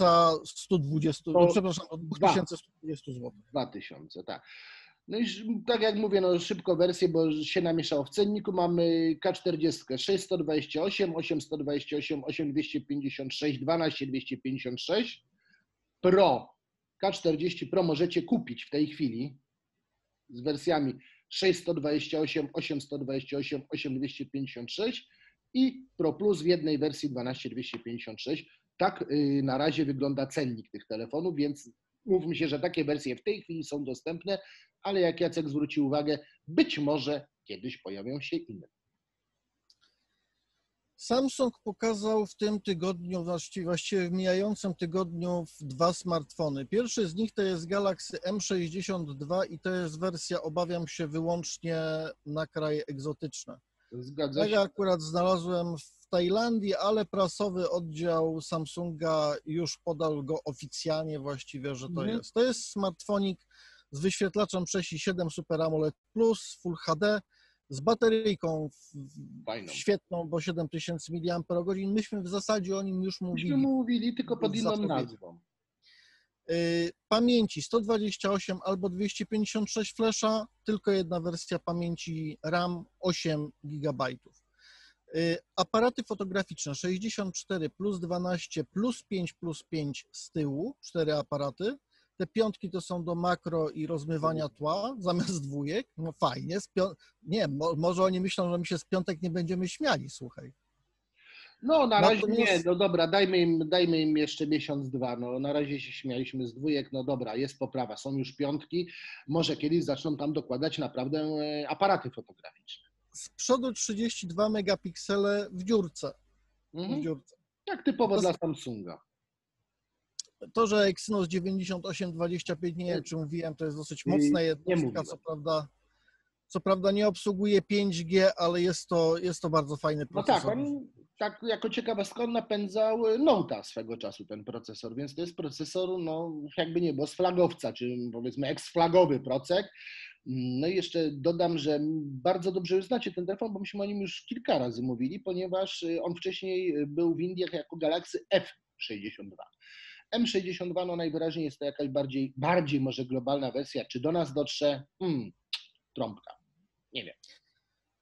1120, przepraszam, od 2120 zł. 2000, tak. No i tak jak mówię, no szybko wersję, bo się namieszało. W cenniku mamy K40 628, 828, 8256, 12256. Pro, K40 Pro możecie kupić w tej chwili z wersjami 628, 828, 8256 i Pro Plus w jednej wersji 12256. Tak na razie wygląda cennik tych telefonów, więc mówmy się, że takie wersje w tej chwili są dostępne, ale jak Jacek zwrócił uwagę, być może kiedyś pojawią się inne. Samsung pokazał w tym tygodniu, właściwie w mijającym tygodniu dwa smartfony. Pierwszy z nich to jest Galaxy M62 i to jest wersja, obawiam się, wyłącznie na kraje egzotyczne. Zgadza się. Ja akurat znalazłem w Tajlandii, ale prasowy oddział Samsunga już podał go oficjalnie właściwie, że to jest. To jest smartfonik z wyświetlaczem 6,7 Super AMOLED Plus, Full HD, z bateryjką świetną, bo 7000 mAh. Myśmy w zasadzie o nim już mówili. Myśmy mówili, tylko pod inną nazwą. Pamięci 128 albo 256 flesza, tylko jedna wersja pamięci RAM 8 GB. Aparaty fotograficzne 64 plus 12 plus 5 plus 5 z tyłu, 4 aparaty. Te piątki to są do makro i rozmywania tła zamiast dwójek. No fajnie. Nie, może oni myślą, że my się z piątek nie będziemy śmiali, słuchaj. No na razie nie, no dobra, dajmy im jeszcze miesiąc, dwa. No na razie się śmialiśmy z dwójek, no dobra, jest poprawa, są już piątki. Może kiedyś zaczną tam dokładać naprawdę aparaty fotograficzne. Z przodu 32 megapiksele w dziurce. W dziurce. Tak typowo dla Samsunga. To, że Exynos 9825, nie wiem, czy mówiłem, to jest dosyć mocna jednostka, co prawda nie obsługuje 5G, ale jest to bardzo fajny procesor. No tak, on tak jako ciekawostkę on napędzał Note'a swego czasu, ten procesor, więc to jest procesor, no jakby nie było, z flagowca, czy powiedzmy eks-flagowy procek. No i jeszcze dodam, że bardzo dobrze już znacie ten telefon, bo myśmy o nim już kilka razy mówili, ponieważ on wcześniej był w Indiach jako Galaxy F62. M62 no najwyraźniej jest to jakaś bardziej może globalna wersja. Czy do nas dotrze? Trąbka. Nie wiem.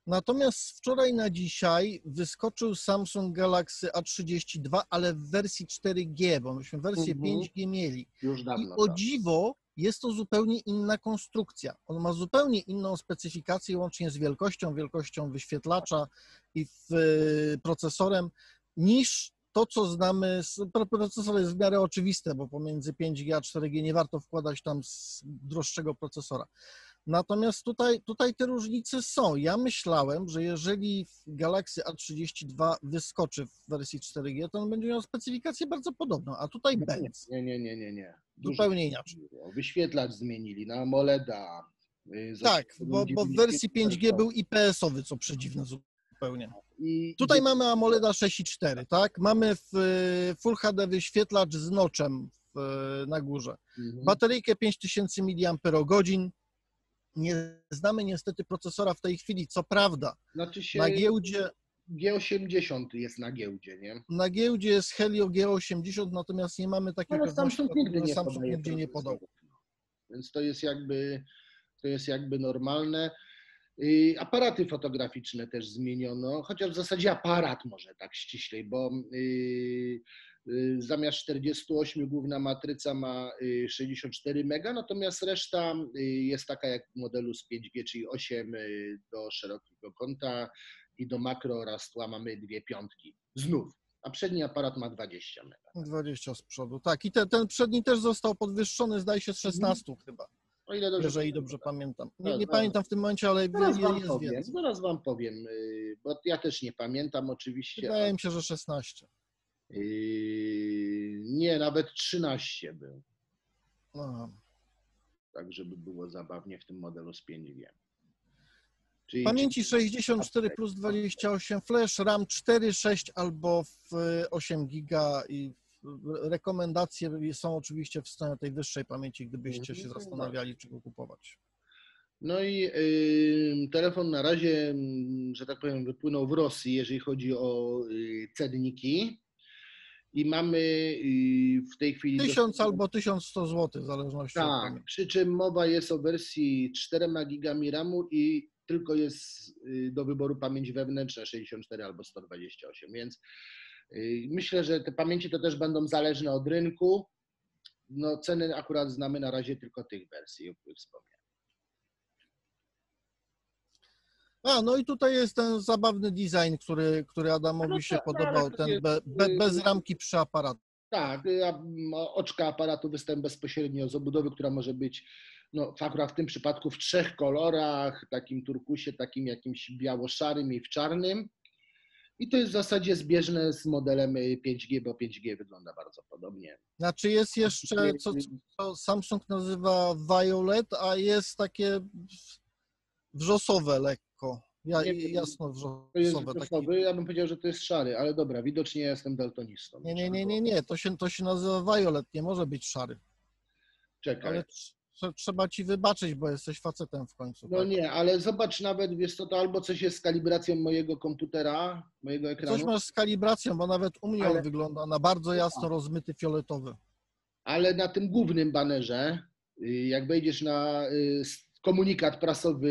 Natomiast wczoraj na dzisiaj wyskoczył Samsung Galaxy A32, ale w wersji 4G, bo myśmy wersję 5G mieli. Już dawno. I o dziwo jest to zupełnie inna konstrukcja. On ma zupełnie inną specyfikację łącznie z wielkością wyświetlacza i procesorem niż to, co znamy. Procesor jest w miarę oczywiste, bo pomiędzy 5G a 4G nie warto wkładać tam droższego procesora. Natomiast tutaj te różnice są. Ja myślałem, że jeżeli Galaxy A32 wyskoczy w wersji 4G, to on będzie miał specyfikację bardzo podobną, a tutaj bez. Nie. Zupełnie inaczej. Wyświetlacz zmienili na AMOLEDa. Tak, bo w wersji 5G był IPS-owy, co przedziwne zupełnie. Tutaj mamy AMOLEDa 6,4, tak? Mamy Full HD wyświetlacz z notchem na górze. Bateryjkę 5000 mAh. Nie znamy niestety procesora w tej chwili, co prawda. Znaczy się na giełdzie G80 jest na giełdzie, nie? Na giełdzie jest Helio G80, natomiast nie mamy takiej pewności, Samsung nigdy nie podał. Więc to jest jakby normalne. Aparaty fotograficzne też zmieniono, chociaż w zasadzie aparat może tak ściślej, bo zamiast 48 główna matryca ma 64 mega, natomiast reszta jest taka jak w modelu z 5G, czyli 8 do szerokiego kąta i do makro oraz tła mamy 2 piątki. Znów. A przedni aparat ma 20 mega. 20 z przodu, tak. I ten przedni też został podwyższony, zdaje się, z 16 chyba. O ile jeżeli dobrze pamiętam. Nie pamiętam w tym momencie, ale jest więcej. Zaraz wam powiem, bo ja też nie pamiętam oczywiście. Wydaje mi się, że 16. Nie, nawet 13 był. Aha. Tak, żeby było zabawnie w tym modelu z 5G. Czyli pamięci 64 plus 28 flash, RAM 4, 6 albo w 8 giga i rekomendacje są oczywiście w stanie tej wyższej pamięci, gdybyście się zastanawiali, czy go kupować. No i telefon na razie, że tak powiem, wypłynął w Rosji, jeżeli chodzi o cenniki. I mamy w tej chwili... 1000 albo 1100 zł, w zależności od pamięci. Przy czym mowa jest o wersji 4 gigami RAMu i tylko jest do wyboru pamięć wewnętrzna 64 albo 128, więc myślę, że te pamięci to też będą zależne od rynku. No, ceny akurat znamy na razie tylko tych wersji, o których wspomniałem. No i tutaj jest ten zabawny design, który Adamowi się podobał, ten bez ramki przy aparacie. Tak, oczka aparatu występują bezpośrednio z obudowy, która może być akurat w tym przypadku w 3 kolorach, takim turkusie, takim jakimś biało-szarym i w czarnym. I to jest w zasadzie zbieżne z modelem 5G, bo 5G wygląda bardzo podobnie. Znaczy jest jeszcze, co Samsung nazywa Violet, a jest takie wrzosowe lekko. Jasno wrzosowe. To jest wrzosowy, ja bym powiedział, że to jest szary, ale dobra, widocznie ja jestem daltonistą. Nie, to się nazywa Violet, nie może być szary. Czekaj. Ale trzeba ci wybaczyć, bo jesteś facetem w końcu. No tak? Nie, ale zobacz nawet, wiesz co, to albo coś jest z kalibracją mojego komputera, mojego ekranu. Coś masz z kalibracją, bo nawet u mnie on wygląda na bardzo jasno rozmyty fioletowy. Ale na tym głównym banerze, jak wejdziesz na komunikat prasowy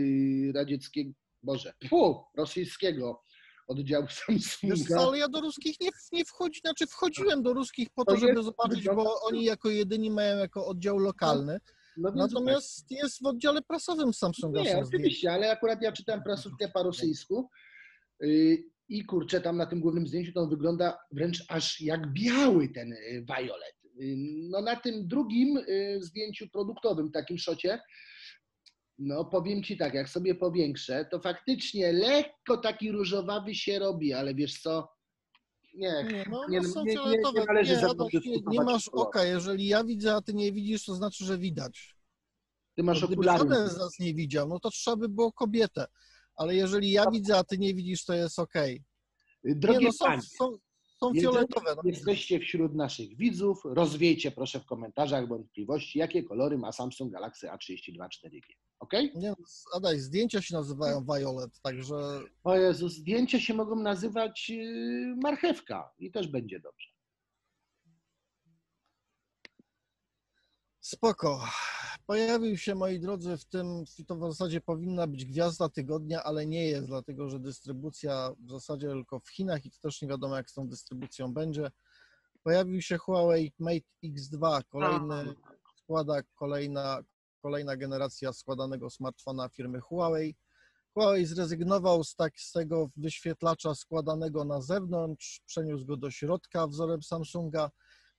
rosyjskiego oddziału Samsunga. Ale ja do ruskich nie wchodziłem do ruskich po to, żeby zobaczyć, bo oni jako jedyni mają jako oddział lokalny. Natomiast tak. Jest w oddziale prasowym Samsunga. Nie, oczywiście, ale akurat ja czytałem prasówkę po rosyjsku i kurczę, tam na tym głównym zdjęciu to on wygląda wręcz aż jak biały ten Violet. No na tym drugim zdjęciu produktowym, takim szocie, no powiem ci tak, jak sobie powiększę, to faktycznie lekko taki różowawy się robi, ale wiesz co, nie należy nie masz oka, jeżeli ja widzę, a ty nie widzisz, to znaczy, że widać. Ty masz okulary. Gdyby żaden z nas nie widział, no to trzeba by było kobietę, ale jeżeli ja widzę, a ty nie widzisz, to jest okej. Drogie panie, są fioletowe. Jesteście wśród naszych widzów, rozwiejcie proszę w komentarzach wątpliwości, jakie kolory ma Samsung Galaxy A32 4G. Okej? Nie, Adaś, zdjęcia się nazywają Violet, także... O Jezu, zdjęcia się mogą nazywać marchewka i też będzie dobrze. Spoko. Pojawił się, moi drodzy, to w zasadzie powinna być gwiazda tygodnia, ale nie jest, dlatego że dystrybucja w zasadzie tylko w Chinach i to też nie wiadomo, jak z tą dystrybucją będzie. Pojawił się Huawei Mate X2, kolejny składak, kolejna generacja składanego smartfona firmy Huawei. Huawei zrezygnował z tego wyświetlacza składanego na zewnątrz, przeniósł go do środka wzorem Samsunga.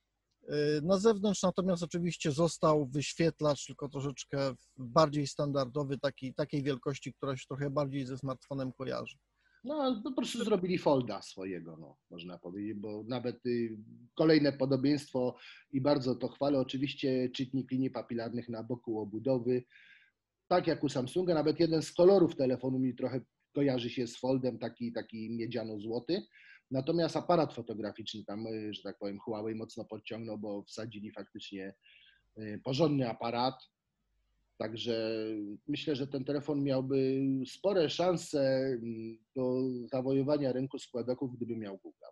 Na zewnątrz natomiast oczywiście został wyświetlacz, tylko troszeczkę bardziej standardowy, takiej wielkości, która się trochę bardziej ze smartfonem kojarzy. No, po prostu zrobili folda swojego, no, można powiedzieć, bo nawet kolejne podobieństwo i bardzo to chwalę, oczywiście czytnik linii papilarnych na boku obudowy, tak jak u Samsunga, nawet jeden z kolorów telefonu mi trochę kojarzy się z foldem, taki miedziano-złoty. Natomiast aparat fotograficzny tam, że tak powiem, Huawei mocno podciągnął, bo wsadzili faktycznie porządny aparat. Także myślę, że ten telefon miałby spore szanse do zawojowania rynku składaków, gdyby miał Google,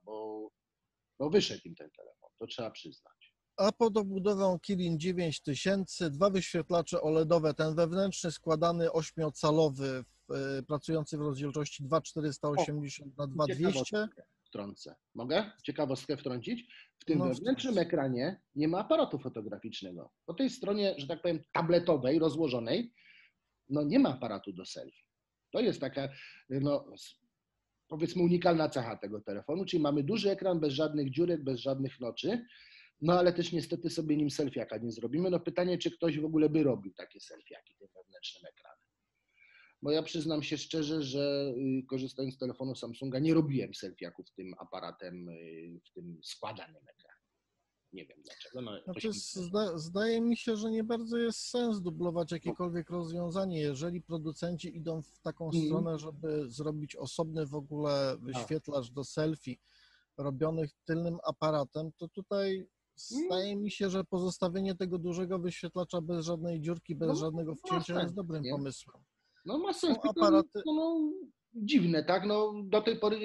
bo wyszedł im ten telefon, to trzeba przyznać. A pod obudową Kirin 9000, dwa wyświetlacze OLEDowe, ten wewnętrzny składany 8-calowy, pracujący w rozdzielczości 2480 na 2200. Wtrącę. Mogę ciekawostkę wtrącić? W tym wewnętrznym ekranie nie ma aparatu fotograficznego. Po tej stronie, że tak powiem, tabletowej, rozłożonej, no nie ma aparatu do selfie. To jest taka, no, powiedzmy, unikalna cecha tego telefonu, czyli mamy duży ekran bez żadnych dziurek, bez żadnych noczy, no ale też niestety sobie nim selfiaka nie zrobimy. No pytanie, czy ktoś w ogóle by robił takie selfiaki tym wewnętrznym ekranem. Bo ja przyznam się szczerze, że korzystając z telefonu Samsunga nie robiłem selfiaków tym aparatem, w tym składanym ekranie. Nie wiem dlaczego. No, znaczy, zdaje mi się, że nie bardzo jest sens dublować jakiekolwiek rozwiązanie. Jeżeli producenci idą w taką stronę, żeby zrobić osobny w ogóle wyświetlacz do selfie robionych tylnym aparatem, to tutaj zdaje mi się, że pozostawienie tego dużego wyświetlacza bez żadnej dziurki, bez żadnego wcięcia jest dobrym pomysłem. No ma sens, aparaty... no, dziwne, tak? No, do tej pory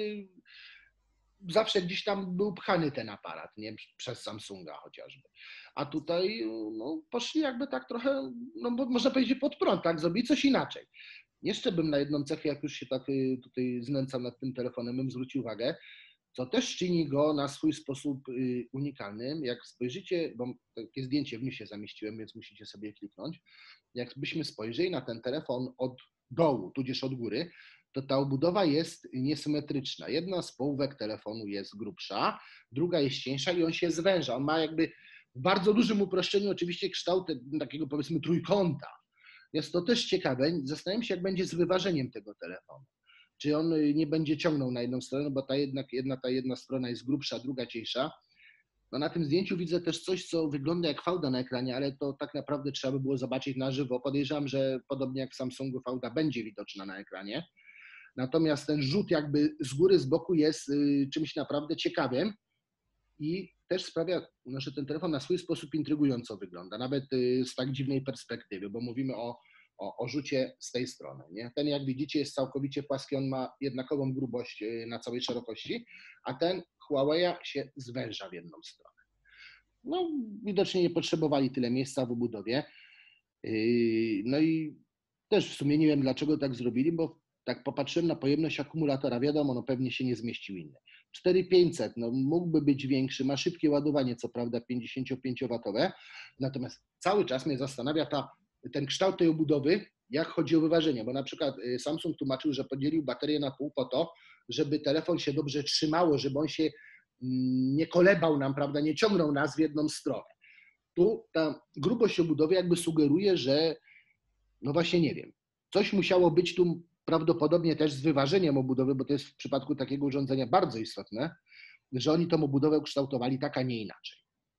zawsze gdzieś tam był pchany ten aparat, nie? Przez Samsunga chociażby. A tutaj no, poszli jakby tak trochę, no można powiedzieć pod prąd, tak? Zrobili coś inaczej. Jeszcze bym na jedną cechę, jak już się tak tutaj znęcam nad tym telefonem, bym zwrócił uwagę, co też czyni go na swój sposób unikalnym. Jak spojrzycie, bo takie zdjęcie w newsie zamieściłem, więc musicie sobie kliknąć. Jakbyśmy spojrzeli na ten telefon od dołu, tudzież od góry, to ta obudowa jest niesymetryczna. Jedna z połówek telefonu jest grubsza, druga jest cieńsza i on się zwęża. On ma jakby w bardzo dużym uproszczeniu oczywiście kształt takiego, powiedzmy, trójkąta. Jest to też ciekawe. Zastanawiam się, jak będzie z wyważeniem tego telefonu. Czy on nie będzie ciągnął na jedną stronę, bo ta jedna strona jest grubsza, druga cieńsza. No na tym zdjęciu widzę też coś, co wygląda jak fałda na ekranie, ale to tak naprawdę trzeba by było zobaczyć na żywo. Podejrzewam, że podobnie jak w Samsungu fałda będzie widoczna na ekranie. Natomiast ten rzut jakby z góry, z boku jest czymś naprawdę ciekawym i też sprawia, że ten telefon na swój sposób intrygująco wygląda, nawet z tak dziwnej perspektywy, bo mówimy o rzucie z tej strony. Nie? Ten, jak widzicie, jest całkowicie płaski, on ma jednakową grubość na całej szerokości, a ten Huawei się zwęża w jedną stronę. No, widocznie nie potrzebowali tyle miejsca w obudowie. No i też w sumie nie wiem, dlaczego tak zrobili, bo tak popatrzyłem na pojemność akumulatora, wiadomo, no pewnie się nie zmieścił inny. 4500, no mógłby być większy, ma szybkie ładowanie, co prawda 55W, natomiast cały czas mnie zastanawia ten kształt tej obudowy, jak chodzi o wyważenie, bo na przykład Samsung tłumaczył, że podzielił baterię na pół po to, żeby telefon się dobrze trzymało, żeby on się nie kolebał nam, prawda, nie ciągnął nas w jedną stronę. Tu ta grubość obudowy jakby sugeruje, że no właśnie nie wiem, coś musiało być tu prawdopodobnie też z wyważeniem obudowy, bo to jest w przypadku takiego urządzenia bardzo istotne, że oni tą obudowę kształtowali tak, a nie inaczej.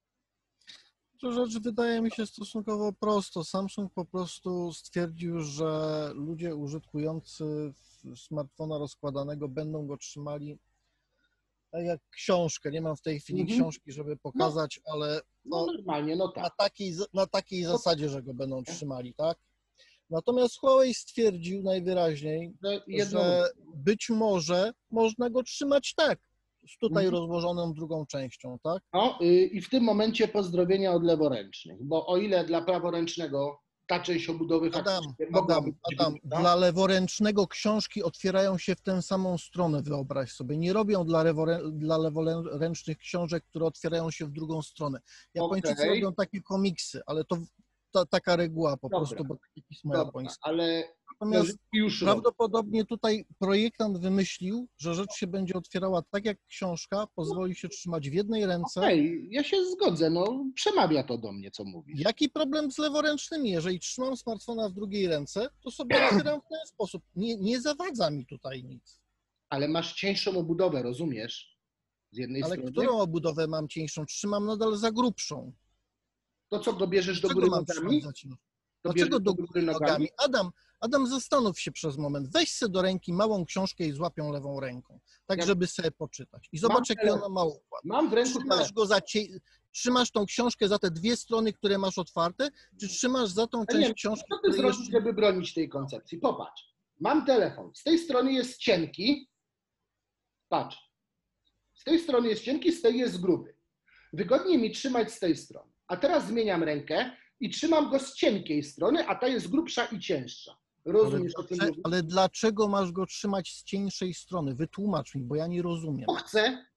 To rzecz wydaje mi się stosunkowo prosto. Samsung po prostu stwierdził, że ludzie użytkujący smartfona rozkładanego będą go trzymali tak jak książkę. Nie mam w tej chwili książki, żeby pokazać, ale normalnie, no tak. Na takiej zasadzie, że go będą trzymali, tak? Natomiast Huawei stwierdził najwyraźniej, że być może można go trzymać tak, z tutaj rozłożoną drugą częścią, tak? I w tym momencie pozdrowienia od leworęcznych, bo o ile dla praworęcznego ta część obudowy faktycznie mogłaby być Adam, grubsza. dla leworęcznego książki otwierają się w tę samą stronę, wyobraź sobie. Nie robią dla leworęcznych książek, które otwierają się w drugą stronę. Japończycy Okej. robią takie komiksy, ale to taka reguła po Dobra, prostu, bo takie pismo Dobra, japońskie. ale Natomiast już robię. prawdopodobnie tutaj projektant wymyślił, że rzecz się będzie otwierała tak jak książka, pozwoli się trzymać w jednej ręce. Okej, ja się zgodzę, no przemawia to do mnie, co mówisz. Jaki problem z leworęcznymi? Jeżeli trzymam smartfona w drugiej ręce, to sobie otwieram w ten sposób. Nie zawadza mi tutaj nic. Ale masz cieńszą obudowę, rozumiesz? Z jednej Ale strony. którą obudowę mam cieńszą? Trzymam nadal za grubszą. To co, go bierzesz do góry Dlaczego mam nogami? trzymać za ciężką? To Dlaczego bierzesz do góry nogami? Adam, zastanów się przez moment. Weź se do ręki małą książkę i złap ją lewą ręką, tak Jak- żeby sobie poczytać. I zobacz, jaki ona ma układ. Mam w ręku Trzymasz tą książkę za te dwie strony, które masz otwarte, czy trzymasz za tą część książki, Co ty której zrobisz, jeszcze... żeby bronić tej koncepcji? Popatrz. Mam telefon. Z tej strony jest cienki. Patrz. Z tej strony jest cienki, z tej jest gruby. Wygodniej mi trzymać z tej strony. A teraz zmieniam rękę i trzymam go z cienkiej strony, a ta jest grubsza i cięższa. Rozumiesz, o czym mówię? Ale dlaczego masz go trzymać z cieńszej strony? Wytłumacz mi, bo ja nie rozumiem. Bo chcę.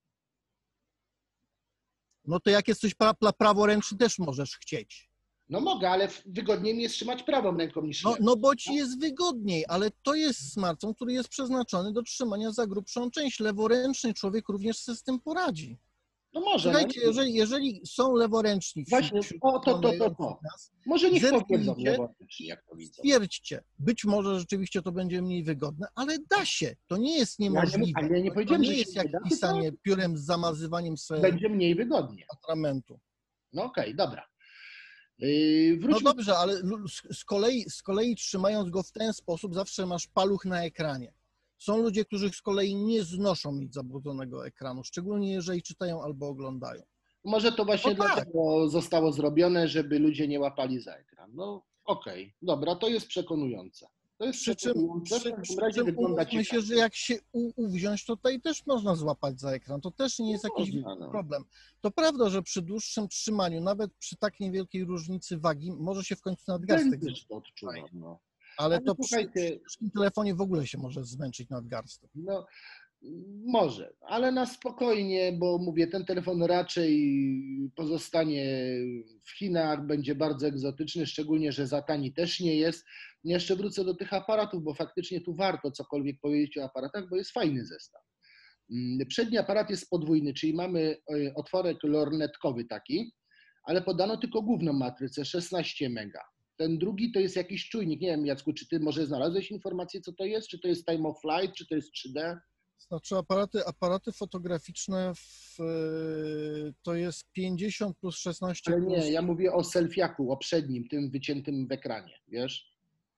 No to jak jesteś praworęczny, też możesz chcieć. No mogę, ale wygodniej mi jest trzymać prawą ręką niż lewą. No bo ci jest wygodniej, ale to jest smartfon, który jest przeznaczony do trzymania za grubszą część. Leworęczny człowiek również sobie z tym poradzi. No może. Słuchajcie, jeżeli są leworęczni Właśnie, wśród to. Może niech powiedzą zerknijcie, leworęczni, jak to widzą. stwierdźcie, być może rzeczywiście to będzie mniej wygodne, ale da się. To nie jest niemożliwe. Ja nie To powiedziałem, nie że jest się jak nie da, pisanie piórem z zamazywaniem swojego Będzie mniej wygodnie. atramentu. No okej, dobra. No Wróćmy. dobrze, ale z kolei trzymając go w ten sposób zawsze masz paluch na ekranie. Są ludzie, którzy z kolei nie znoszą mieć zabrudzonego ekranu, szczególnie jeżeli czytają albo oglądają. Może to właśnie No tak. dlatego zostało zrobione, żeby ludzie nie łapali za ekran. No okej, dobra, to jest przekonujące. To jest Przy czym przekonujące, w każdym razie wygląda umówmy się, ciekawie. że jak się uwziąć, to tutaj też można złapać za ekran. To też nie jest jakiś Można, problem. To prawda, że przy dłuższym trzymaniu, nawet przy tak niewielkiej różnicy wagi, może się w końcu nadgarstek Też to odczuwam, no. ale to przy słuchajcie, ciężkim telefonie w ogóle się może zmęczyć nadgarstek. No, może, ale na spokojnie, bo mówię, ten telefon raczej pozostanie w Chinach, będzie bardzo egzotyczny, szczególnie, że za tani też nie jest. Jeszcze wrócę do tych aparatów, bo faktycznie tu warto cokolwiek powiedzieć o aparatach, bo jest fajny zestaw. Przedni aparat jest podwójny, czyli mamy otworek lornetkowy taki, ale podano tylko główną matrycę, 16 mega. Ten drugi to jest jakiś czujnik. Nie wiem, Jacku, czy ty może znalazłeś informację, co to jest? Czy to jest time of flight, czy to jest 3D? Znaczy aparaty fotograficzne to jest 50 plus 16 Ale plus... nie, ja mówię o selfiaku, o przednim, tym wyciętym w ekranie, wiesz?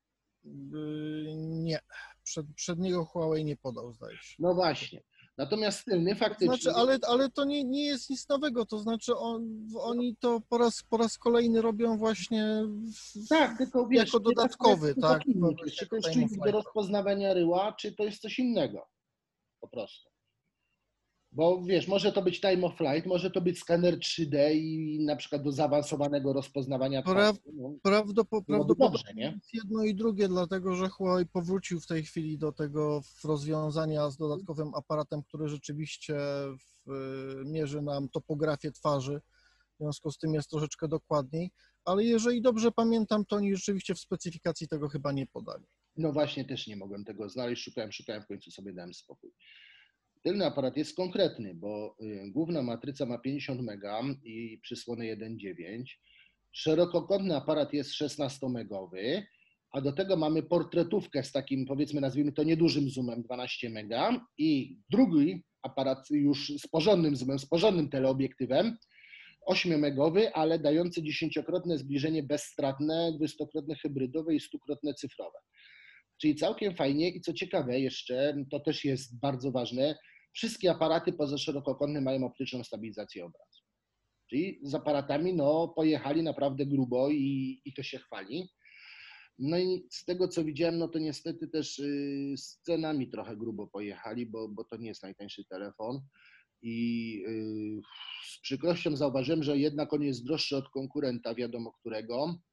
Nie, przedniego Huawei nie podał, zdaje się. No właśnie. Natomiast tylny faktycznie... Znaczy, ale to nie jest nic nowego, to znaczy oni to po raz kolejny robią właśnie tak, tylko wiesz, jako dodatkowy, tak? Czy to jest czujnik do rozpoznawania ryła, czy to jest coś innego? Po prostu. Bo wiesz, może to być time of flight, może to być skaner 3D i na przykład do zaawansowanego rozpoznawania twarzy. No, Prawdopodobnie dobrze, nie? jest jedno i drugie, dlatego że Huawei powrócił w tej chwili do tego rozwiązania z dodatkowym aparatem, który rzeczywiście mierzy nam topografię twarzy, w związku z tym jest troszeczkę dokładniej, ale jeżeli dobrze pamiętam, to oni rzeczywiście w specyfikacji tego chyba nie podali. No właśnie, też nie mogłem tego znaleźć, szukałem, w końcu sobie dałem spokój. Tylny aparat jest konkretny, bo główna matryca ma 50 mega i przysłony 1.9. Szerokokątny aparat jest 16-megowy, a do tego mamy portretówkę z takim, powiedzmy, nazwijmy to niedużym zoomem 12 mega i drugi aparat już z porządnym zoomem, z porządnym teleobiektywem 8-megowy, ale dający 10-krotne zbliżenie bezstratne, 20-krotne hybrydowe i 100-krotne cyfrowe. Czyli całkiem fajnie i co ciekawe jeszcze, to też jest bardzo ważne, wszystkie aparaty poza szerokokątnym mają optyczną stabilizację obrazu. Czyli z aparatami pojechali naprawdę grubo i to się chwali. No i z tego co widziałem, no to niestety też z cenami trochę grubo pojechali, bo to nie jest najtańszy telefon. I z przykrością zauważyłem, że jednak on jest droższy od konkurenta, wiadomo którego,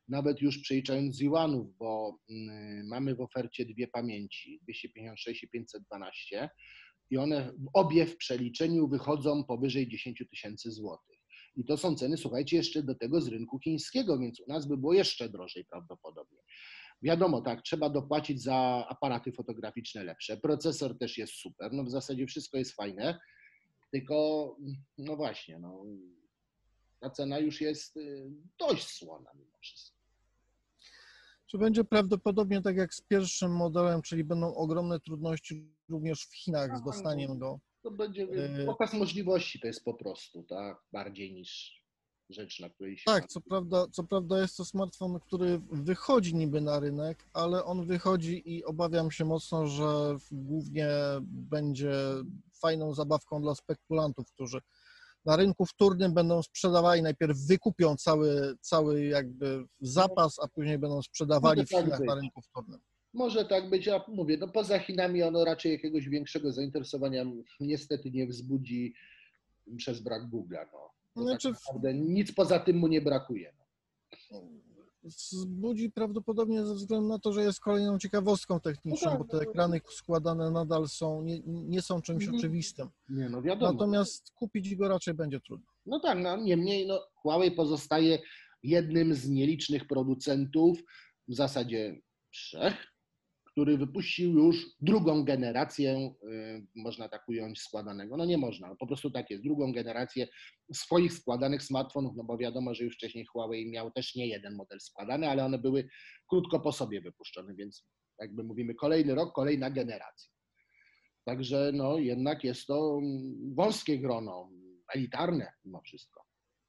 nawet już przeliczając z yuanów, bo mamy w ofercie dwie pamięci, 256 i 512 i one obie w przeliczeniu wychodzą powyżej 10 000 złotych. I to są ceny, słuchajcie, jeszcze do tego z rynku chińskiego, więc u nas by było jeszcze drożej prawdopodobnie. Wiadomo, tak, trzeba dopłacić za aparaty fotograficzne lepsze. Procesor też jest super, no w zasadzie wszystko jest fajne, tylko no właśnie, no, ta cena już jest dość słona mimo wszystko. Czy będzie prawdopodobnie tak jak z pierwszym modelem, czyli będą ogromne trudności również w Chinach z dostaniem go? To będzie pokaz możliwości, to jest po prostu, tak, bardziej niż rzecz, na której się... Tak, co prawda jest to smartfon, który wychodzi niby na rynek, ale on wychodzi i obawiam się mocno, że głównie będzie fajną zabawką dla spekulantów, którzy na rynku wtórnym będą sprzedawali, najpierw wykupią cały jakby zapas, a później będą sprzedawali w Chinach na rynku wtórnym. Może tak być, a mówię, no poza Chinami ono raczej jakiegoś większego zainteresowania niestety nie wzbudzi przez brak Google'a. No. Znaczy, tak naprawdę nic poza tym mu nie brakuje. No. Wzbudzi prawdopodobnie ze względu na to, że jest kolejną ciekawostką techniczną, bo te ekrany składane nadal nie są czymś oczywistym. Nie, no wiadomo. Natomiast kupić go raczej będzie trudno. No tak, no niemniej no, Huawei pozostaje jednym z nielicznych producentów, w zasadzie 3, który wypuścił już drugą generację, można tak ująć, składanego. No nie można, po prostu tak jest, drugą generację swoich składanych smartfonów, no bo wiadomo, że już wcześniej Huawei miał też nie jeden model składany, ale one były krótko po sobie wypuszczone, więc jakby mówimy kolejny rok, kolejna generacja. Także no jednak jest to wąskie grono, elitarne mimo wszystko.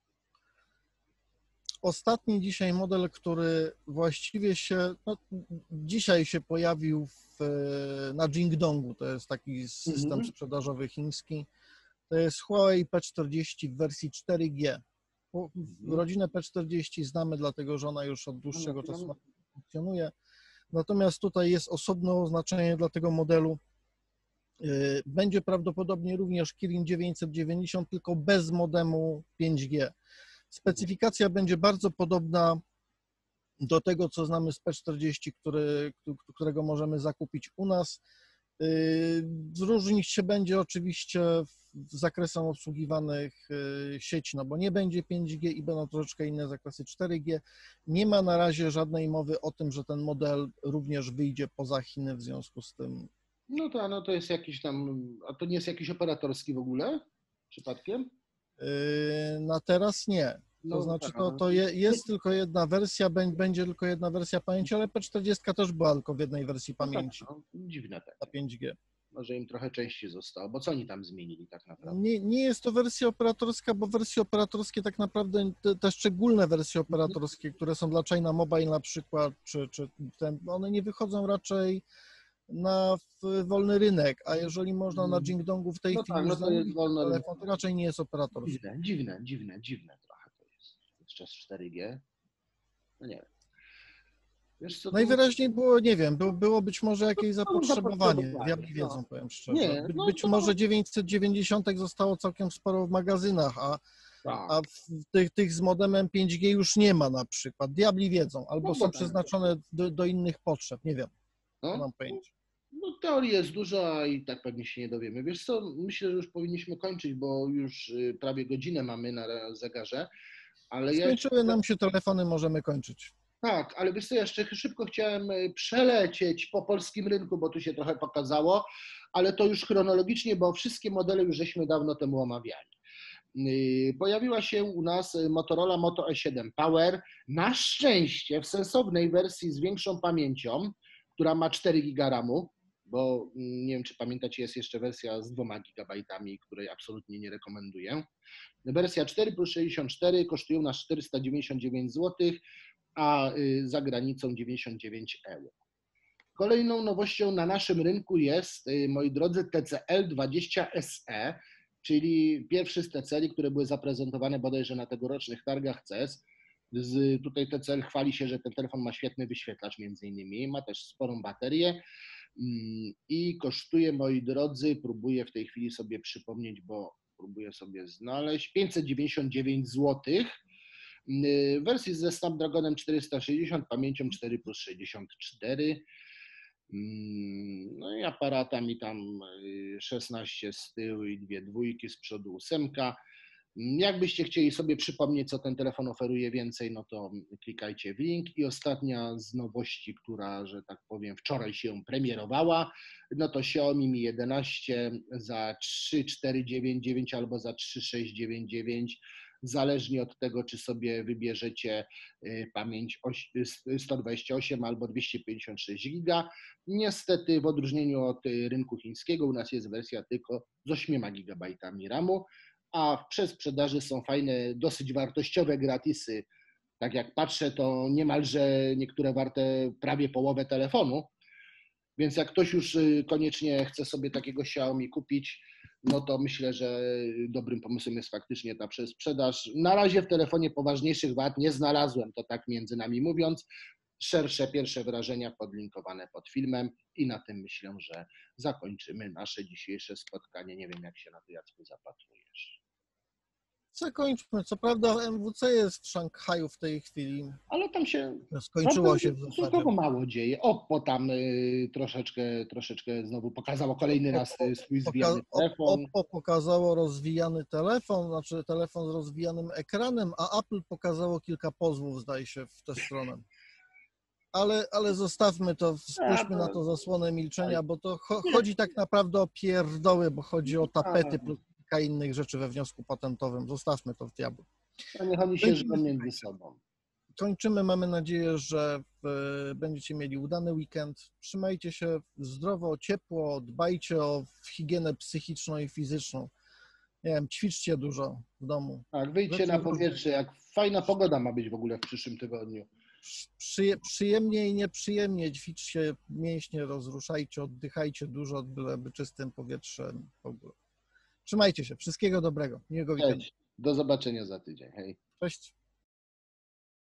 Ostatni dzisiaj model, który właściwie dzisiaj się pojawił na Jingdongu, to jest taki system sprzedażowy chiński, to jest Huawei P40 w wersji 4G. Rodzinę P40 znamy, dlatego że ona już od dłuższego czasu funkcjonuje, natomiast tutaj jest osobne oznaczenie dla tego modelu. Będzie prawdopodobnie również Kirin 990, tylko bez modemu 5G. Specyfikacja będzie bardzo podobna do tego, co znamy z P40, którego możemy zakupić u nas. Różnić się będzie oczywiście zakresem obsługiwanych sieci, no bo nie będzie 5G i będą troszeczkę inne zakresy 4G. Nie ma na razie żadnej mowy o tym, że ten model również wyjdzie poza Chiny w związku z tym. No to jest jakiś tam, a to nie jest jakiś operatorski w ogóle przypadkiem? Na teraz nie. To znaczy, jest tylko jedna wersja, będzie tylko jedna wersja pamięci, ale P40 też była tylko w jednej wersji pamięci. Tak, no, dziwne tak. Na 5G. Może im trochę częściej zostało, bo co oni tam zmienili tak naprawdę? Nie jest to wersja operatorska, bo wersje operatorskie tak naprawdę, te szczególne wersje operatorskie, które są dla China Mobile na przykład, one nie wychodzą raczej na wolny rynek, a jeżeli można na Jingdongu w tej chwili zamówić telefon, to raczej nie jest operatorski. Dziwne trochę to jest. Jeszcze z 4G. No nie wiem. Wiesz, co Najwyraźniej było, nie wiem, było być może jakieś zapotrzebowanie, diabli wiedzą, powiem szczerze. Być może 990 zostało całkiem sporo w magazynach, a tych z modemem 5G już nie ma na przykład. Diabli wiedzą, albo są przeznaczone do innych potrzeb, nie wiem. Nie mam pojęcia. No teorii jest dużo, a i tak pewnie się nie dowiemy. Wiesz co, myślę, że już powinniśmy kończyć, bo już prawie godzinę mamy na zegarze. Ale skończyły nam się telefony, możemy kończyć. Tak, ale wiesz co, jeszcze szybko chciałem przelecieć po polskim rynku, bo tu się trochę pokazało, ale to już chronologicznie, bo wszystkie modele już żeśmy dawno temu omawiali. Pojawiła się u nas Motorola Moto E7 Power, na szczęście w sensownej wersji z większą pamięcią, która ma 4 GB RAMu, bo nie wiem, czy pamiętacie, jest jeszcze wersja z 2 GB, której absolutnie nie rekomenduję. Wersja 4 plus 64 kosztują nas 499 zł, a za granicą 99 euro. Kolejną nowością na naszym rynku jest, moi drodzy, TCL 20 SE, czyli pierwszy z TCL-i, które były zaprezentowane bodajże na tegorocznych targach CES. Tutaj TCL chwali się, że ten telefon ma świetny wyświetlacz między innymi, ma też sporą baterię i kosztuje, moi drodzy, próbuję w tej chwili sobie przypomnieć, bo próbuję sobie znaleźć, 599 zł. W wersji ze Snapdragonem 460, pamięcią 4+64. No i aparatami tam 16 z tyłu i 2 dwójki, z przodu 8. Jakbyście chcieli sobie przypomnieć, co ten telefon oferuje więcej, no to klikajcie w link. I ostatnia z nowości, która, że tak powiem, wczoraj się premierowała, no to Xiaomi Mi 11 za 3499 albo za 3699, zależnie od tego, czy sobie wybierzecie pamięć 128 albo 256 giga. Niestety w odróżnieniu od rynku chińskiego u nas jest wersja tylko z 8 GB RAMu, a w przedsprzedaży są fajne, dosyć wartościowe gratisy. Tak jak patrzę, to niemalże niektóre warte prawie połowę telefonu, więc jak ktoś już koniecznie chce sobie takiego Xiaomi kupić, no to myślę, że dobrym pomysłem jest faktycznie ta przedsprzedaż. Na razie w telefonie poważniejszych wad nie znalazłem, to tak między nami mówiąc. Szersze pierwsze wrażenia podlinkowane pod filmem i na tym myślę, że zakończymy nasze dzisiejsze spotkanie. Nie wiem, jak się na to, Jacku, zapatrujesz. Zakończmy. Co prawda MWC jest w Szanghaju w tej chwili. Ale tam się Skończyło się w zasadzie. stosunkowo mało dzieje. Oppo tam troszeczkę znowu pokazało kolejny raz swój zwijany telefon. Oppo pokazało rozwijany telefon, znaczy telefon z rozwijanym ekranem, a Apple pokazało kilka pozwów, zdaje się, w tę stronę. Ale zostawmy to, spójrzmy na to zasłonę milczenia, bo to chodzi tak naprawdę o pierdoły, bo chodzi o tapety plus kilka innych rzeczy we wniosku patentowym. Zostawmy to w diabły. A niech oni się żyją między sobą. Kończymy. Mamy nadzieję, że będziecie mieli udany weekend. Trzymajcie się zdrowo, ciepło, dbajcie o higienę psychiczną i fizyczną. Nie wiem, ćwiczcie dużo w domu. Tak, wyjdźcie na powietrze, jak fajna pogoda ma być w ogóle w przyszłym tygodniu. Przyjemnie i nieprzyjemnie ćwiczcie mięśnie, rozruszajcie, oddychajcie dużo, byleby czystym powietrzem w ogóle. Trzymajcie się. Wszystkiego dobrego. Miłego weekendu. Do zobaczenia za tydzień. Hej. Cześć.